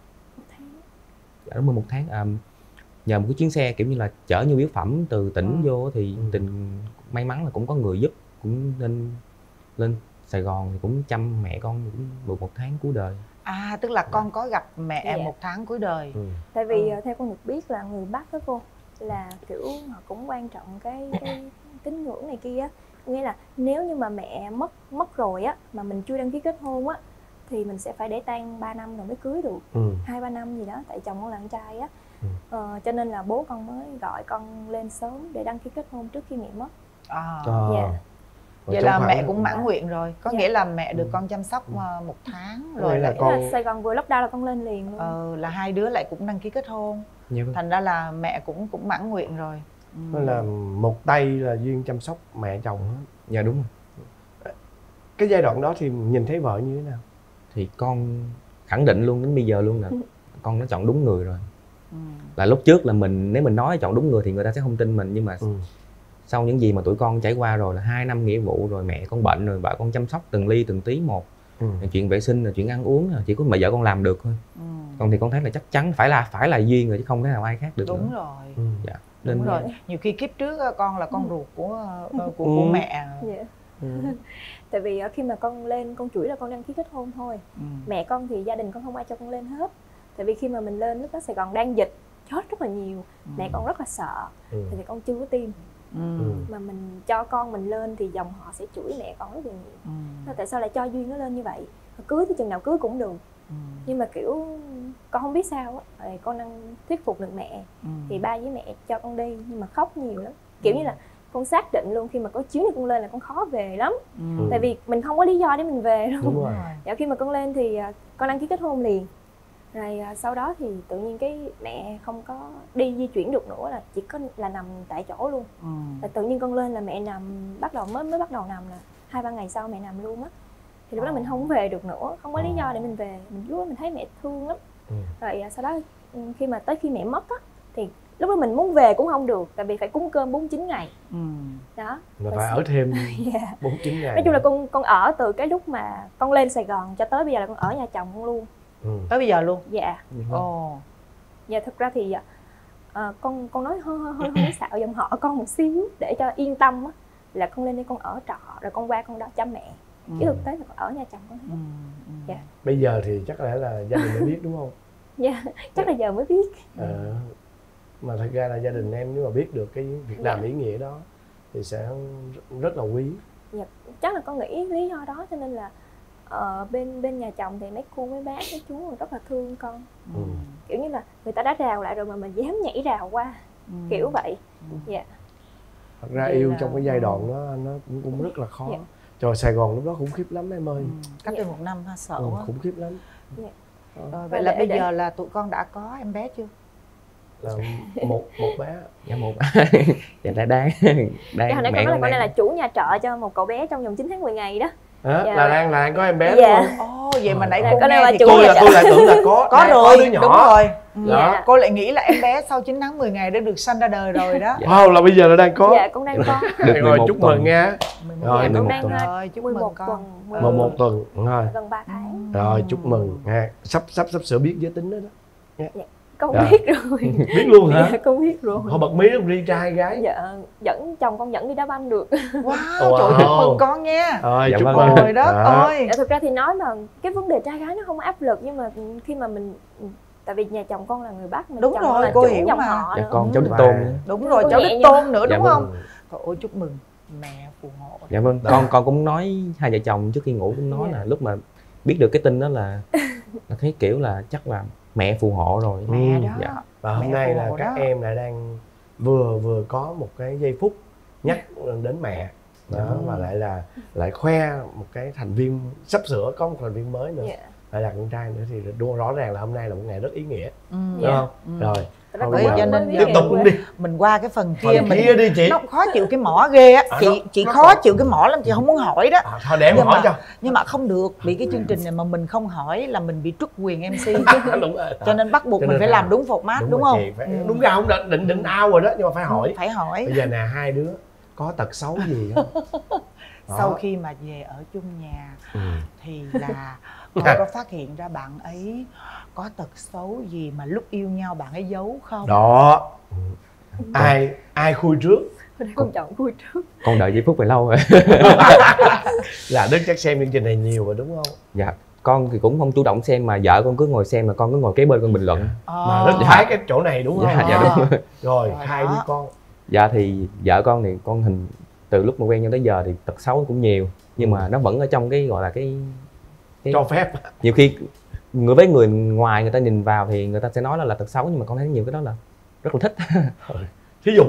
đúng 1 tháng, nhờ một cái chuyến xe kiểu như là chở nhu yếu phẩm từ tỉnh vô, thì may mắn là cũng có người giúp, cũng nên lên Sài Gòn thì cũng chăm mẹ con cũng được 1 tháng cuối đời. Tức là con có gặp mẹ 1 tháng cuối đời. Tại vì theo con được biết là người Bắc đó cô, là kiểu họ cũng quan trọng cái tín ngưỡng này kia á. Nghĩa là nếu như mà mẹ mất rồi á, mà mình chưa đăng ký kết hôn á, thì mình sẽ phải để tang 3 năm rồi mới cưới được, 2-3 năm gì đó, tại chồng con là con trai á. Cho nên là bố con mới gọi con lên sớm để đăng ký kết hôn trước khi mẹ mất. Dạ. Vậy là mẹ cũng mãn nguyện rồi, có nghĩa là mẹ được con chăm sóc 1 tháng rồi là con Sài Gòn vừa lockdown là con lên liền luôn. Là hai đứa lại cũng đăng ký kết hôn. Thành ra là mẹ cũng mãn nguyện rồi. Nên là một tay là duyên chăm sóc mẹ chồng hết. Dạ đúng rồi. Cái giai đoạn đó thì nhìn thấy vợ như thế nào? Thì con khẳng định luôn đến bây giờ luôn là con đã chọn đúng người rồi. Là lúc trước là nếu mình nói chọn đúng người thì người ta sẽ không tin mình, nhưng mà sau những gì mà tụi con trải qua rồi, là 2 năm nghĩa vụ rồi, mẹ con bệnh rồi, vợ con chăm sóc từng ly từng tí một, chuyện vệ sinh, là chuyện ăn uống, chỉ có mẹ vợ con làm được thôi. Còn thì con thấy là chắc chắn phải là duyên rồi, chứ không thể nào ai khác được. Đúng nữa. Rồi. Dạ. Đúng rồi. Nhiều khi kiếp trước con là con ruột của mẹ. Tại vì khi mà con lên, con chủ yếu là con đăng ký kết hôn thôi. Mẹ con thì gia đình con không ai cho con lên hết. Tại vì khi mà mình lên lúc đó Sài Gòn đang dịch, chết rất là nhiều, mẹ con rất là sợ, thì con chưa có tiêm. Mà mình cho con mình lên thì dòng họ sẽ chửi mẹ con rất là nhiều. Tại sao lại cho duyên nó lên như vậy? Cưới thì chừng nào cưới cũng được. Nhưng mà kiểu con không biết sao á, con đang thuyết phục được mẹ. Thì ba với mẹ cho con đi, nhưng mà khóc nhiều lắm. Kiểu như là con xác định luôn, khi mà có chuyến này con lên là con khó về lắm. Tại vì mình không có lý do để mình về đâu. Đúng rồi. Dạ, khi mà con lên thì con đăng ký kết hôn liền. Rồi sau đó thì tự nhiên cái mẹ không có đi di chuyển được nữa, là chỉ có là nằm tại chỗ luôn. Và tự nhiên con lên là mẹ nằm, mới bắt đầu nằm là 2-3 ngày sau mẹ nằm luôn á. Thì lúc đó mình không về được nữa, không có lý do để mình về. Lúc đó mình thấy mẹ thương lắm. Rồi sau đó khi mà tới khi mẹ mất á, thì lúc đó mình muốn về cũng không được, tại vì phải cúng cơm 49 ngày. Đó. Mà phải ở thêm 49 ngày. Nói chung là con ở từ cái lúc mà con lên Sài Gòn cho tới bây giờ là con ở nhà chồng con luôn. Tới bây giờ luôn? Dạ. Dạ, thực ra thì con nói hơi xạo dòng họ con một xíu để cho yên tâm á, là con lên đây con ở trọ rồi con qua con đó chăm mẹ. Chứ thực tế là con ở nhà chồng con. Dạ. Bây giờ thì chắc lẽ là gia đình mới biết đúng không? Dạ, chắc là giờ mới biết. Mà thật ra là gia đình em nếu mà biết được cái việc làm ý nghĩa đó thì sẽ rất là quý. Dạ, chắc là con nghĩ lý do đó cho nên là bên nhà chồng thì mấy cô mấy bác mấy chú rất là thương con. Kiểu như là người ta đã rào lại rồi mà mình dám nhảy rào qua, kiểu vậy. Dạ. Thật ra yêu trong cái giai đoạn đó nó cũng rất là khó. Trời, Sài Gòn lúc đó khủng khiếp lắm em ơi. Cách đây 1 năm ha, sợ quá. Khủng khiếp lắm. Rồi vậy là bây giờ là tụi con đã có em bé chưa? Là một bé. Dạ, một. Dạ, đang hồi nãy con nói là con đang là chủ nhà trọ cho một cậu bé trong vòng 9 tháng 10 ngày đó. Là đang có em bé đúng không? Vậy mà nãy cô nghe thì tôi lại tưởng là có rồi, đứa nhỏ. đúng rồi. Cô lại nghĩ là em bé sau 9 tháng 10 ngày đã được sanh ra đời rồi đó. Wow, là bây giờ là đang có. Dạ, con đang có. Rồi, chúc mừng nha. Rồi, con đang chúc mừng con. 11 tuần rồi. Gần 3 tháng. Rồi, chúc mừng nha. Sắp sửa biết giới tính đó đó. Con biết rồi. Biết luôn hả? Dạ, con biết rồi. Họ bật mí không, riêng trai hay gái? Dạ, chồng con dẫn đi đá banh được. Wow, trời, chúc mừng con nha. Rồi, dạ, chúc mừng. Trời đất ơi. Thực ra thì nói mà cái vấn đề trai gái nó không áp lực, nhưng mà khi mà mình, tại vì nhà chồng con là người Bắc, đúng rồi, cô hiểu mà. Dạ, con cháu Đích Tôn. Đúng rồi, cháu Đích Tôn nữa đúng không? Trời ơi, chúc mừng mẹ phù hộ. Dạ vâng, con cũng nói, hai vợ chồng trước khi ngủ cũng nói là lúc mà biết được cái tin đó là thấy kiểu là chắc là mẹ phù hộ rồi. Mẹ đó. Dạ. Và hôm nay là các em lại đang vừa có một cái giây phút nhắc đến mẹ đó, và lại khoe một cái thành viên, sắp sửa có một thành viên mới nữa, lại là con trai nữa, thì rõ ràng là hôm nay là một ngày rất ý nghĩa, đúng không? Rồi cho nên tiếp tục đi, mình qua cái phần kia, đi chị. Nó khó chịu cái mỏ ghê á, chị khó chịu cái mỏ lắm, chị không muốn hỏi đó. Thôi để em hỏi cho. Nhưng mà không được, bị cái chương trình này mà mình không hỏi là mình bị truất quyền MC. Đúng rồi. Cho nên bắt buộc mình phải làm đúng format, đúng không? Đúng ra không định out rồi đó, nhưng mà phải hỏi. Phải hỏi. Bây giờ nè, hai đứa có tật xấu gì không? Sau khi mà về ở chung nhà thì là con có phát hiện ra bạn ấy có tật xấu gì mà lúc yêu nhau bạn ấy giấu không? Đó. Ai khui trước? Con chọn khui trước. Con đợi giây phút này lâu rồi. Là Đức chắc xem chương trình này nhiều rồi đúng không? Dạ, con thì cũng không chủ động xem, mà vợ con cứ ngồi xem, mà con cứ ngồi kế bên con bình luận. Mà rất khoái cái chỗ này đúng không? Dạ đúng rồi. Rồi, hai đứa con. Dạ thì vợ con thì con hình từ lúc mà quen nhau tới giờ thì tật xấu cũng nhiều, nhưng mà nó vẫn ở trong cái gọi là cái cho phép. Nhiều khi với người ngoài người ta nhìn vào thì người ta sẽ nói là tật xấu, nhưng mà con thấy nhiều cái đó là rất là thích. Thí dụ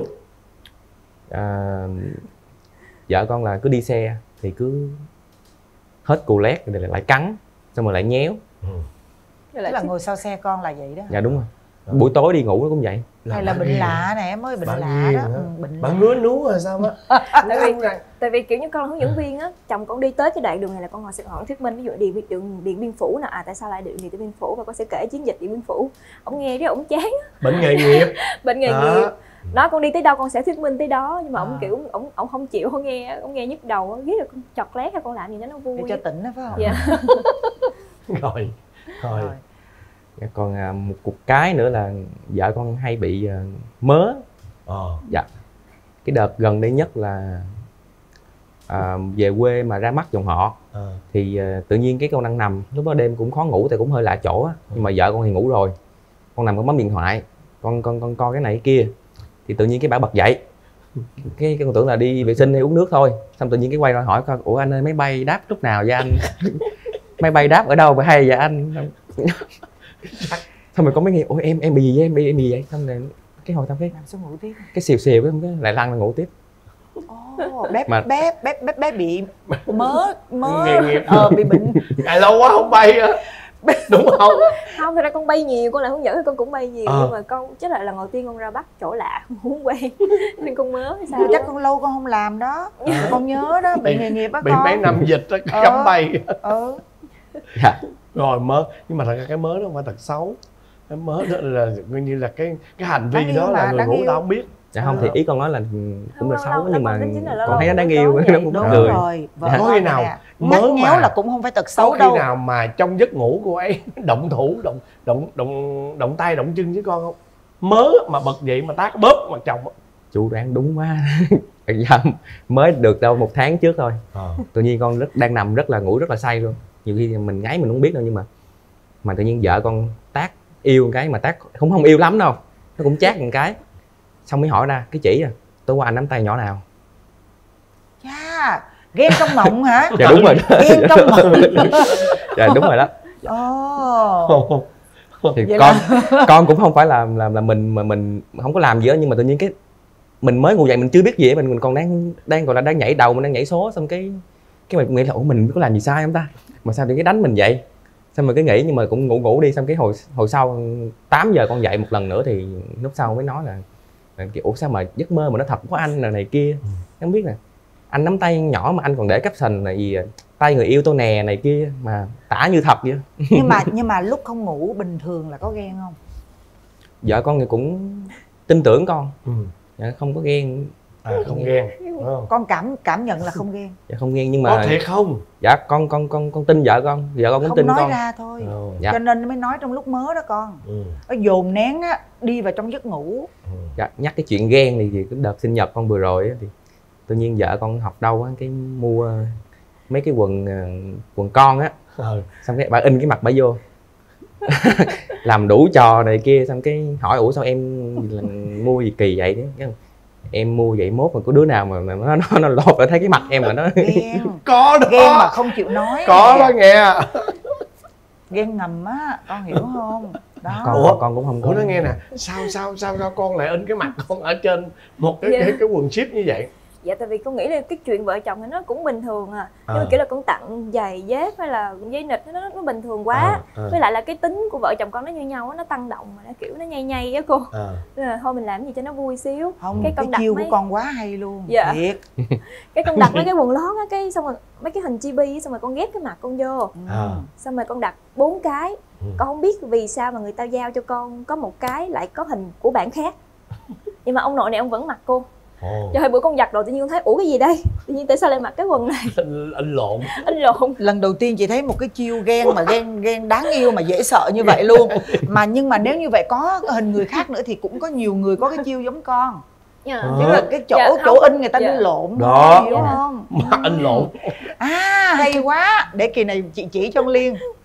vợ con là cứ đi xe thì cứ hết cù lét rồi lại cắn, xong rồi lại nhéo. Tức là ngồi sau xe con là vậy đó. Dạ đúng rồi. Buổi tối đi ngủ nó cũng vậy. Hay là bệnh lạ này, em ơi, bệnh lạ đó. Bệnh bạn ngứa nú rồi sao á? Tại vì kiểu như con là hướng dẫn viên á, chồng con đi tới cái đoạn đường này là con sẽ hỏi thuyết minh, ví dụ Điện Biên Phủ nè, tại sao lại Điện Biên Phủ, và con sẽ kể chiến dịch Điện Biên Phủ. Ông nghe cái ông chán. Bệnh nghề nghiệp. Bệnh nghề nghiệp. Đó, con đi tới đâu con sẽ thuyết minh tới đó, nhưng mà ông kiểu ông không chịu, ông nghe nhức đầu, ghét là con chọt lét hay con làm gì đó nó vui. Để cho tỉnh đó phải không? Dạ. Rồi. Còn một cục cái nữa là vợ con hay bị mớ. Dạ. Cái đợt gần đây nhất là về quê mà ra mắt dòng họ thì tự nhiên cái con đang nằm, lúc đó đêm cũng khó ngủ tại cũng hơi lạ chỗ á, nhưng mà vợ con thì ngủ rồi, con nằm con bấm điện thoại, con coi cái này cái kia, thì tự nhiên cái bà bật dậy, cái con tưởng là đi vệ sinh hay uống nước thôi, xong tự nhiên cái quay ra hỏi coi, ủa anh ơi máy bay đáp lúc nào vậy anh? Máy bay đáp ở đâu mà hay vậy anh? Xong rồi con mới nghe, ủa em bị gì vậy, em bị vậy? Xong rồi cái hồi xong cái nằm xuống ngủ tiếp, cái xìu cái lại lăn ra ngủ tiếp. Bé bị mớ nghề nghiệp, bị bệnh. Lâu quá không bay á. Đúng không? Không, thật ra con bay nhiều, con là hướng dẫn con cũng bay nhiều, nhưng mà con chắc là lần đầu tiên con ra Bắc chỗ lạ, không muốn quen nên con mớ hay sao. Chắc con lâu con không làm đó. Con nhớ đó, bị nghề nghiệp á con. Bị mấy năm dịch đó, cấm bay. Dạ. Rồi mớ, nhưng mà thật ra cái mớ đó không phải tật xấu. Cái mớ đó là coi như là cái hành vi đó là người ngủ tao không biết. Dạ không, thì ý con nói là cũng là xấu, nhưng mà con thấy nó đáng yêu, yêu, nó cũng đúng cười. Rồi. Có khi nào mớ nhéo là cũng không phải tật xấu đâu. Có khi nào mà trong giấc ngủ của ấy động thủ, động tay động chân với con không? Mớ mà bật dậy mà tát bóp mặt chồng. Chú đoán đúng quá. Mới được đâu 1 tháng trước thôi. Tự nhiên con đang nằm ngủ rất là say luôn. Nhiều khi mình ngáy mình không biết đâu, nhưng mà tự nhiên vợ con tát yêu một cái, mà tát không yêu lắm đâu, nó cũng chát một cái, xong mới hỏi ra cái chỉ tối qua anh nắm tay nhỏ nào. Chà, ghen trong mộng hả? Dạ đúng rồi đó. Ghen trong mộng. Dạ đúng rồi đó. Thì vậy con cũng không phải là mình không có làm gì đó, nhưng mà tự nhiên cái mình mới ngủ dậy mình chưa biết gì, mình còn đang gọi là đang nhảy đầu, mình đang nhảy số, xong cái mình nghĩ là ủa mình có làm gì sai không ta, mà sao thì cái đánh mình vậy, xong rồi cái nghĩ, nhưng mà cũng ngủ đi, xong cái hồi sau 8 giờ con dậy một lần nữa thì lúc sau mới nói là kiểu ủa sao mà giấc mơ mà nó thật của anh là này kia, không biết nè, anh nắm tay nhỏ mà anh còn để caption là gì tay người yêu tôi nè này kia, mà tả như thật vậy. nhưng mà lúc không ngủ bình thường là có ghen không? Vợ con thì cũng tin tưởng con. Dạ, không có ghen. Không ghen. Con cảm nhận là không ghen. Dạ không ghen, nhưng mà có thiệt không? Dạ con tin vợ con cũng không tin nói con ra thôi. Dạ. Cho nên mới nói trong lúc mớ đó con. Nó dồn nén á, đi vào trong giấc ngủ. Dạ, nhắc cái chuyện ghen thì cái đợt sinh nhật con vừa rồi á, thì tự nhiên vợ con học đâu á, cái mua mấy cái quần con á, xong cái bà in cái mặt bà vô. Làm đủ trò này kia, xong cái hỏi ủa sao em mua gì kỳ vậy đó, em mua vậy mốt mà có đứa nào mà nó lột lại thấy cái mặt em mà nó ghen. Có đó, ghen mà không chịu nói. Có đó nghe. Ghen ngầm á, con hiểu không? Đó. Con cũng không có. Ủa nó nghe nè, sao con lại in cái mặt con ở trên một cái quần ship như vậy? Dạ tại vì con nghĩ là cái chuyện vợ chồng thì nó cũng bình thường nhưng mà kiểu là con tặng giày dép hay là giấy nịt nó bình thường quá. Với lại là cái tính của vợ chồng con nó như nhau nó tăng động mà nó kiểu nó nhây á cô. Nên là thôi mình làm gì cho nó vui xíu. Không, cái chiêu của con quá hay luôn. Dạ. Thiệt. Cái con đặt mấy cái quần lót á, cái xong rồi mấy cái hình chibi, xong rồi con ghép cái mặt con vô. Xong rồi con đặt 4 cái. Con không biết vì sao mà người ta giao cho con có một cái lại có hình của bạn khác. Nhưng mà ông nội này ông vẫn mặc cô. Cho hai bữa con giặt rồi tự nhiên con thấy ủa cái gì đây, tự nhiên tại sao lại mặc cái quần này. Anh lộn. Lần đầu tiên chị thấy một cái chiêu ghen mà ghen đáng yêu mà dễ sợ như vậy luôn. Nhưng mà nếu như vậy có hình người khác nữa thì cũng có nhiều người có cái chiêu giống con. Tức là cái chỗ in người ta đi lộn đó, hiểu không? Mà in lộn. Hay quá, để kỳ này chị chỉ cho Liên.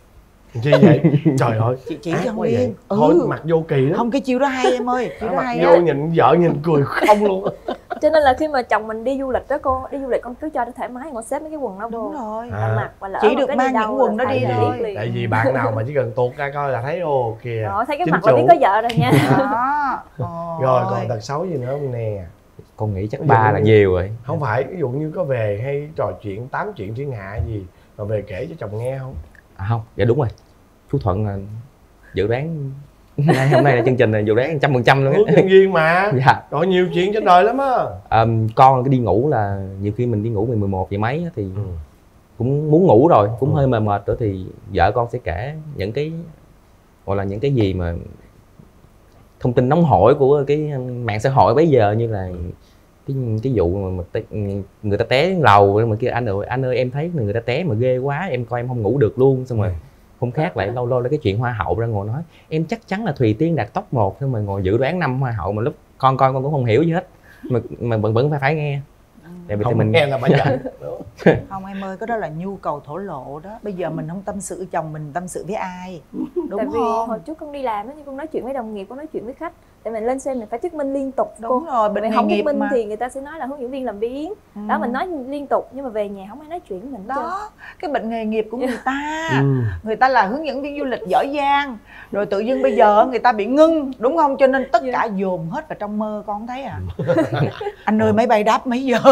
Chi vậy? Trời ơi, chị ác cho quá Nguyên. vậy. Thôi mặt vô kỳ đó. Không, cái chiêu đó hay em ơi, chiêu đó Mặt hay vô á. nhìn vợ nhìn cười không luôn. Cho nên là khi mà chồng mình đi du lịch đó cô, đi du lịch con cứ cho nó thoải mái, con xếp mấy cái quần đó Đúng vô rồi. là mặc, và lỡ Chỉ mà được cái mang đi những đâu quần là đó đi phải thôi. biết liền. Tại vì bạn nào mà chỉ cần tuột ra coi là thấy ô kìa. Đó, thấy cái chính mặt là biết chủ. có vợ rồi nha. Đó. Rồi còn tật xấu gì nữa không nè? Con nghĩ chắc Ví dụ 3 là nhiều rồi. Không phải, ví dụ như có về hay trò chuyện, tám chuyện thiên hạ gì mà về kể cho chồng nghe không? Không, dạ đúng rồi. Chú Thuận là dự đoán hôm nay là chương trình là dự đoán 100% luôn Hướng á. dẫn viên mà. Dạ. Có nhiều chuyện trên đời lắm á. Con đi ngủ là nhiều khi mình đi ngủ 11 giờ mấy á thì Ừ. cũng muốn ngủ rồi, cũng Ừ. hơi mệt rồi thì vợ con sẽ kể những cái gọi là những cái gì mà thông tin nóng hổi của cái mạng xã hội bây giờ, như là cái vụ mà người ta té lầu mà kia, anh ơi em thấy người ta té mà ghê quá, em coi em không ngủ được luôn. Xong rồi hôm khác lại lâu lâu lấy cái chuyện hoa hậu ra ngồi nói em chắc chắn là Thùy Tiên đạt top 1, nhưng mà ngồi dự đoán 5 hoa hậu mà lúc con coi con cũng không hiểu gì hết, mà vẫn phải nghe. Tại vì Không mình nghe là bà giận. Không em ơi, cái đó là nhu cầu thổ lộ đó. Bây giờ mình không tâm sự với chồng mình, tâm sự với ai? Đúng Tại vì không? hồi trước con đi làm á, nhưng con nói chuyện với đồng nghiệp, con nói chuyện với khách, tại mình lên xe mình phải thuyết minh liên tục. Đúng rồi, bệnh mình nghề không nghiệp thuyết minh mà. thì người ta sẽ nói là hướng dẫn viên làm biếng. Đó, mình nói liên tục nhưng mà về nhà không ai nói chuyện với mình hết trơn. Đó, cái bệnh nghề nghiệp của người ta. Ừ. Người ta là hướng dẫn viên du lịch giỏi giang, rồi tự dưng bây giờ người ta bị ngưng, đúng không? Cho nên tất cả dồn hết vào trong mơ, con không thấy à? Anh ơi máy bay đáp mấy giờ?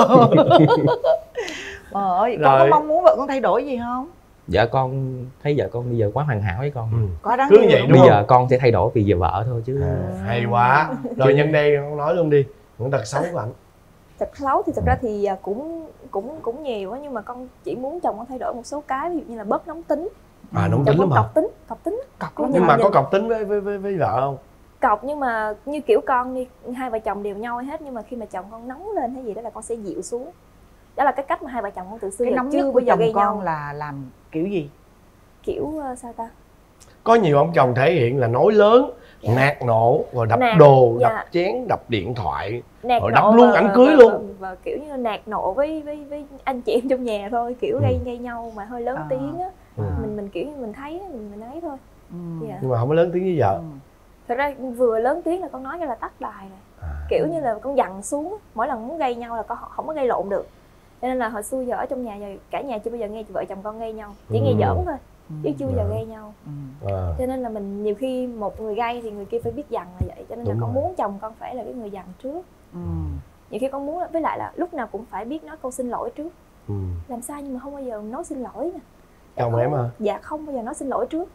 Ơi, con có Rồi. mong muốn vợ con thay đổi gì không? vợ con thấy vợ con bây giờ quá hoàn hảo với con. Ừ. Có đáng Cứ yêu vậy đúng đúng Bây không? giờ con sẽ thay đổi vì giờ vợ thôi chứ. Hay quá. Rồi nhân đây con nói luôn đi, những tật xấu của anh. Tật xấu thì thật ra thì cũng nhiều á, nhưng mà con chỉ muốn chồng con thay đổi một số cái, ví dụ như là bớt nóng tính. Nóng Chồng tính con lắm hả? cọc tính. Cọc Nhưng mà có cọc tính với vợ không? Cọc, nhưng mà như kiểu con đi, hai vợ chồng đều nhau hết, nhưng mà khi mà chồng con nóng lên hay gì đó là con sẽ dịu xuống. Đó là cái cách mà hai vợ chồng con từ xưa Cái giờ nóng nhất chưa của bao giờ chồng gây con nhau. là làm kiểu gì? Kiểu sao ta? Có nhiều ông chồng thể hiện là nói lớn, nạt nộ, rồi đập Nạt, đồ, dạ. đập chén, đập điện thoại. Nạt Rồi nộ đập luôn ảnh cưới luôn. và kiểu như nạt nộ với anh chị em trong nhà thôi, kiểu gây nhau mà hơi lớn tiếng á. Mình kiểu như mình thấy mình ấy thôi. Dạ. Nhưng mà không có lớn tiếng với vợ. Thật ra vừa lớn tiếng là con nói là tắt đài rồi. Kiểu như là con dằn xuống, mỗi lần muốn gây nhau là con không có gây lộn được. Cho nên là hồi xưa giờ ở trong nhà giờ cả nhà chưa bao giờ nghe vợ chồng con gây nhau, chỉ nghe giỡn thôi, chứ chưa bao giờ gây nhau. Cho nên là mình nhiều khi một người gây thì người kia phải biết dằn là vậy. Cho nên là con muốn chồng con phải là cái người dằn trước. Nhiều khi con muốn, với lại là lúc nào cũng phải biết nói câu xin lỗi trước. Làm sai nhưng mà không bao giờ nói xin lỗi nè. Chồng em hả? Dạ không bao giờ nói xin lỗi trước.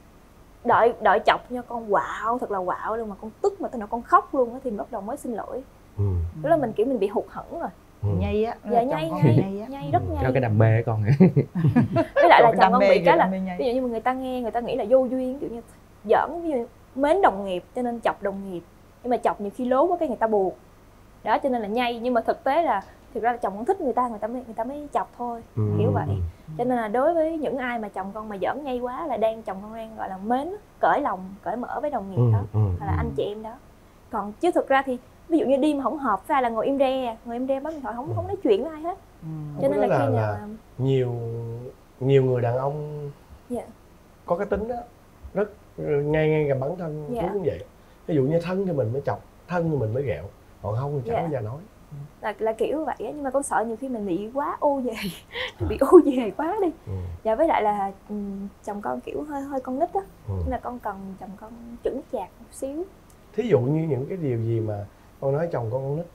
Đợi chọc nha, con quạo thật là quạo luôn, mà con tức mà tới nỗi con khóc luôn á thì bắt đầu mới xin lỗi. Đó là mình kiểu mình bị hụt hẫng rồi. Nhây á. Dạ nhây rất nhây. Cái đam mê của con. Với lại là chồng đam con mê bị cái kìa, là đam mê nhây. ví dụ như mà người ta nghe người ta nghĩ là vô duyên, kiểu như giỡn, ví dụ mến đồng nghiệp cho nên chọc đồng nghiệp, nhưng mà chọc nhiều khi lố quá cái người ta buồn. Đó cho nên là nhây, nhưng mà thực tế là thực ra là chồng con thích người ta mới chọc thôi, kiểu vậy. Cho nên là đối với những ai mà chồng con mà giỡn nhây quá là chồng con đang gọi là mến, cởi lòng, cởi mở với đồng nghiệp đó, hoặc là anh chị em đó. Còn chứ thực ra thì ví dụ như đi mà không hợp với ai là ngồi im re bấm điện thoại, không nói chuyện với ai hết. Cho nên là khi nào nhiều người đàn ông có cái tính đó rất ngay gặp bản thân tôi cũng vậy. Ví dụ như thân thì mình mới chọc, thân thì mình mới ghẹo, còn không thì chẳng bao giờ nói. Là kiểu vậy á, nhưng mà con sợ nhiều khi mình bị quá ô về, bị ô về quá đi. Và với lại là chồng con kiểu hơi con nít á, nên là con cần chồng con chững chạc một xíu. Thí dụ như những cái điều gì mà con nói chồng con nít?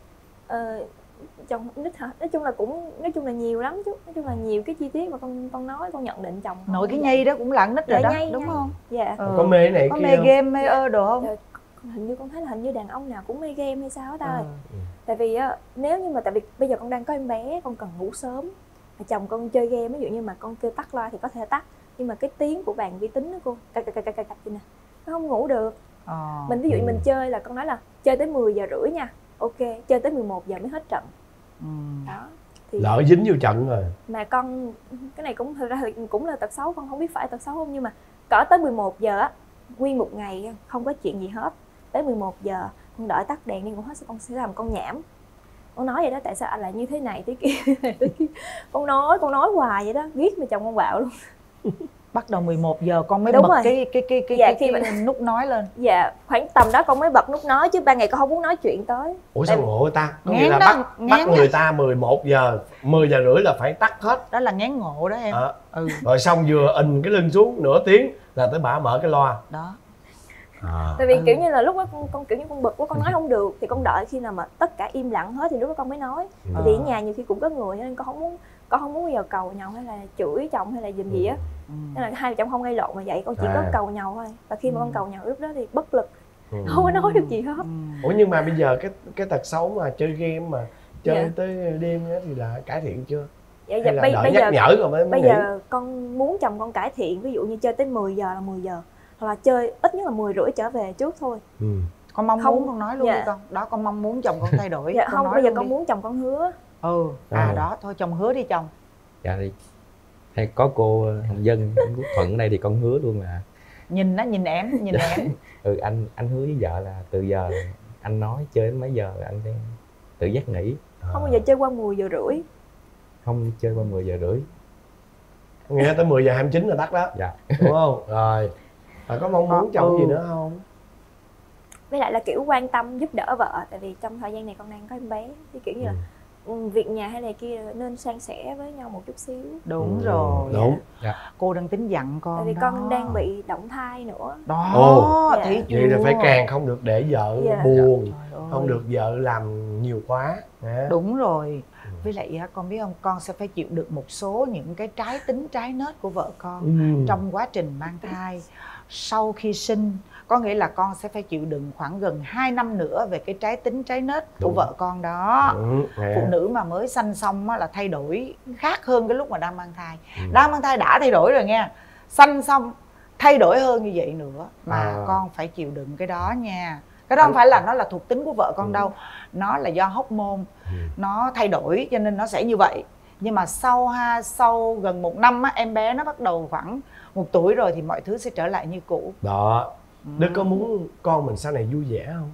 Chồng nít hả? Nói chung là nhiều lắm chứ. Nói chung là nhiều cái chi tiết mà con nói, con nhận định chồng. Nội cái nhây đó cũng là nít rồi đó, đúng không? Dạ. Có mê này có kia mê không? game mê đồ không? Hình như con thấy là hình như đàn ông nào cũng mê game hay sao hết ơi. Tại vì nếu như mà tại vì bây giờ con đang có em bé, con cần ngủ sớm. Chồng con chơi game, ví dụ như mà con kêu tắt loa thì có thể tắt, nhưng mà cái tiếng của bàn vi tính đó cô cạch nè, nó không ngủ được. Mình ví dụ như mình chơi là con nói là chơi tới 10:30 nha, ok, chơi tới 11 giờ mới hết trận. Đó thì lỡ dính vô trận rồi. Mà con cái này cũng thật ra cũng là tật xấu, con không biết phải tật xấu không, nhưng mà cỡ tới 11 giờ á, nguyên một ngày không có chuyện gì hết, tới 11 giờ con đợi tắt đèn đi ngủ hết, con sẽ làm con nhảm. Con nói vậy đó, tại sao anh lại như thế này thế kia, con nói hoài vậy đó, ghét mà chồng con bạo luôn. Bắt đầu 11 giờ con mới Đúng bật rồi. cái nút nói lên. Dạ, khoảng tầm đó con mới bật nút nói, chứ ban ngày con không muốn nói chuyện tới. Ủa sao ngộ người ta? Có nghĩa Ngán là đó, bắt ngán người ta 11 giờ, 10 giờ rưỡi là phải tắt hết. Đó là ngán ngộ đó em. Rồi xong vừa ình cái lưng xuống nửa tiếng là tới bả mở cái loa. Đó. Tại vì kiểu như là lúc đó con kiểu như con bực quá, con nói không được, thì con đợi khi nào mà tất cả im lặng hết thì lúc đó con mới nói. Tại vì ở nhà nhiều khi cũng có người nên con không muốn bao giờ cầu nhau hay là chửi chồng hay là gì á. Nên là hai vợ chồng không gây lộn mà vậy, con chỉ có cầu nhau thôi. Và khi mà con cầu nhau lúc đó thì bất lực, không có nói được gì hết. Ủa nhưng mà bây giờ cái tật xấu mà chơi game mà chơi tới đêm á thì là cải thiện chưa? Hay là đợi nhắc nhở rồi mới bây giờ con muốn chồng con cải thiện, ví dụ như chơi tới 10 giờ là 10 giờ, hoặc là chơi ít nhất là 10 rưỡi trở về trước thôi. Con mong muốn con nói luôn đi con. Đó, con mong muốn chồng con thay đổi. Dạ không, bây giờ con muốn chồng con hứa. Đó thôi chồng hứa đi chồng. Dạ thì hay có cô Hồng Dân Quốc Thuận ở đây thì con hứa luôn là nhìn em. Anh hứa với vợ là từ giờ anh nói chơi đến mấy giờ là anh đang tự giác nghỉ, không bao giờ chơi qua 10 giờ rưỡi. Không chơi qua 10 giờ rưỡi. Nghe tới 10 giờ 29 là tắt đó. Dạ. Đúng không? Rồi có mong muốn chồng gì nữa không? Với lại là kiểu quan tâm giúp đỡ vợ, tại vì trong thời gian này con đang có em bé, thì kiểu như là việc nhà hay này kia nên san sẻ với nhau một chút xíu. Đúng rồi. Đúng. Cô đang tính dặn con. Tại vì con đang bị động thai nữa. Đó. Thấy chưa? Vậy là phải càng không được để vợ buồn, không được vợ làm nhiều quá. Đúng rồi. Với lại con biết không, con sẽ phải chịu được một số những cái trái tính trái nết của vợ con trong quá trình mang thai. Sau khi sinh, có nghĩa là con sẽ phải chịu đựng khoảng gần 2 năm nữa về cái trái tính trái nết của vợ con đó. Phụ nữ mà mới sanh xong là thay đổi khác hơn cái lúc mà đang mang thai. Đang mang thai đã thay đổi rồi nha, sanh xong thay đổi hơn như vậy nữa. Mà con phải chịu đựng cái đó nha. Cái đó không phải là nó là thuộc tính của vợ con đâu, nó là do hormone nó thay đổi cho nên nó sẽ như vậy. Nhưng mà sau gần 1 năm em bé nó bắt đầu khoảng 1 tuổi rồi thì mọi thứ sẽ trở lại như cũ. Đó. Đức có muốn con mình sau này vui vẻ không?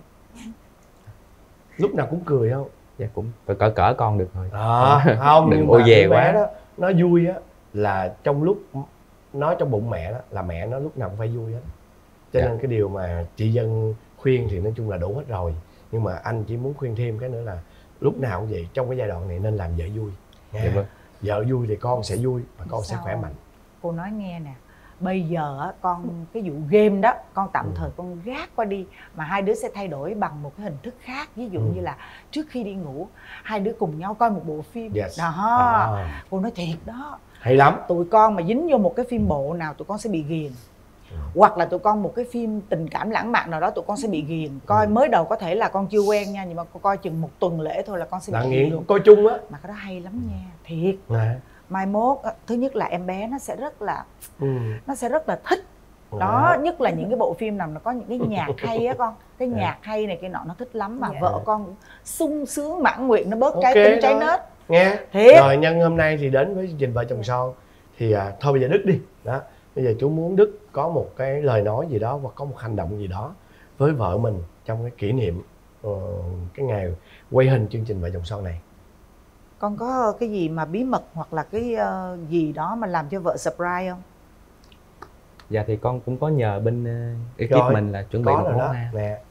Lúc nào cũng cười không? Dạ cũng cỡ con được thôi. Không, đừng ô về quá đó, nó vui á là trong lúc nó trong bụng mẹ đó là mẹ nó lúc nào cũng phải vui hết. Cho nên cái điều mà chị Dân khuyên thì nói chung là đủ hết rồi. Nhưng mà anh chỉ muốn khuyên thêm cái nữa là lúc nào cũng vậy, trong cái giai đoạn này nên làm vợ vui. Vợ vui thì con sẽ vui và con sẽ khỏe mạnh. Cô nói nghe nè, bây giờ con cái vụ game đó con tạm thời con gác qua đi, mà hai đứa sẽ thay đổi bằng một cái hình thức khác. Ví dụ như là trước khi đi ngủ hai đứa cùng nhau coi một bộ phim. Đó. Cô nói thiệt đó, hay lắm. Tụi con mà dính vô một cái phim bộ nào tụi con sẽ bị ghiền. Hoặc là tụi con một cái phim tình cảm lãng mạn nào đó tụi con sẽ bị ghiền. Coi mới đầu có thể là con chưa quen nha, nhưng mà con coi chừng 1 tuần lễ thôi là con sẽ bị ghiền. Coi chung á. Mà cái đó hay lắm nha, thiệt. Mai mốt thứ nhất là em bé nó sẽ rất là thích. Đó, nhất là những cái bộ phim nào nó có những cái nhạc hay á con. Cái nhạc hay này kia nọ nó thích lắm. Mà vợ con cũng sung sướng mãn nguyện, nó bớt trái tính trái nết. Nghe thiệt. Rồi nhân hôm nay thì đến với chương trình Vợ Chồng Son thì thôi bây giờ Đức đi đó. Bây giờ chú muốn Đức có một cái lời nói gì đó hoặc có một hành động gì đó với vợ mình trong cái kỷ niệm cái ngày quay hình chương trình Vợ Chồng Son này. Con có cái gì mà bí mật hoặc là cái gì đó mà làm cho vợ surprise không? Dạ thì con cũng có nhờ bên ekip mình là chuẩn bị một món ăn.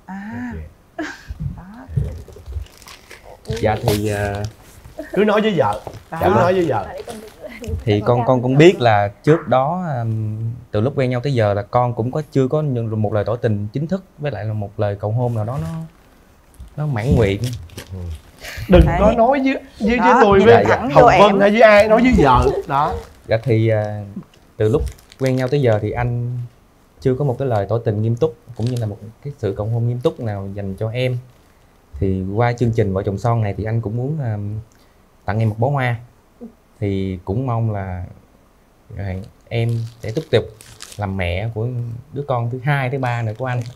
Dạ thì cứ nói với vợ. Cứ nói với vợ. Thì con cũng biết là trước đó từ lúc quen nhau tới giờ là con cũng chưa có một lời tỏ tình chính thức với lại là một lời cầu hôn nào đó nó mãn nguyện. Đừng có nói với tôi với Hồng Vân hay với ai, nói với vợ đó. Dạ thì từ lúc quen nhau tới giờ thì anh chưa có một cái lời tỏ tình nghiêm túc cũng như là một cái sự cầu hôn nghiêm túc nào dành cho em. Thì qua chương trình Vợ Chồng Son này thì anh cũng muốn tặng em một bó hoa. Thì cũng mong là em sẽ tiếp tục làm mẹ của đứa con thứ 2, thứ 3 nữa của anh.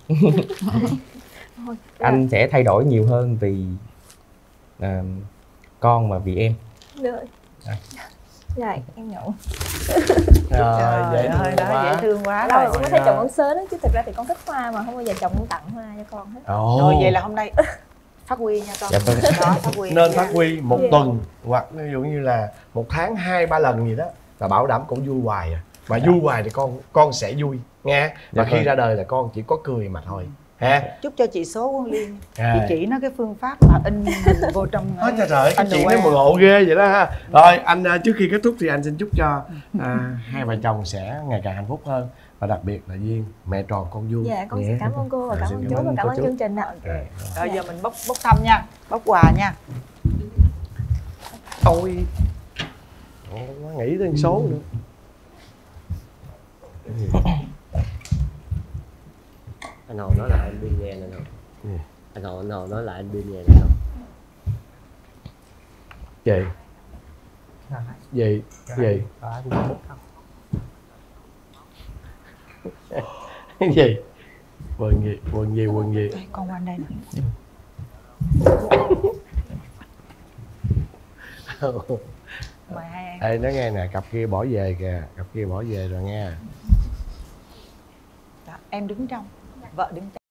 Anh sẽ thay đổi nhiều hơn vì con mà vì em. Được. Rồi, em nhận. Dễ thương quá. Dễ thương quá. Lâu rồi con mới thấy chồng con sớm đó, chứ thực ra thì con thích hoa mà không bao giờ chồng con tặng hoa cho con hết. Rồi vậy là hôm nay phát huy nha con. Dạ, đó, phát huy. Nên phát huy 1 tuần hoặc ví dụ như là 1 tháng 2-3 lần gì đó là bảo đảm cũng vui hoài à. Mà vui hoài thì con sẽ vui nghe. Và khi ra đời là con chỉ có cười mà thôi ha. Chúc cho chị số con Liên chị À. chỉ nó cái phương pháp mà in hình vô trong Ôi trời ơi, cái chuyện underwear. nó mừng ngộ ghê vậy đó ha. Rồi anh trước khi kết thúc thì anh xin chúc cho hai vợ chồng sẽ ngày càng hạnh phúc hơn. Và đặc biệt là Duyên, mẹ tròn con vuông. Dạ con xin cảm ơn cô và cảm ơn chú và cảm ơn chương trình ạ. Rồi giờ mình bốc thăm nha, bốc quà nha. Ôi nó nghĩ tới số nữa. Anh Hồ nói lại anh Biên nghe nè nào. Anh Hồ nói lại anh Biên nghe nè nào. Gì gì cái gì quần gì Đây, con qua đây nè. Mời hai em. Ê nói nghe nè, cặp kia bỏ về kìa, cặp kia bỏ về rồi nghe. Đó, em đứng trong, vợ đứng trong.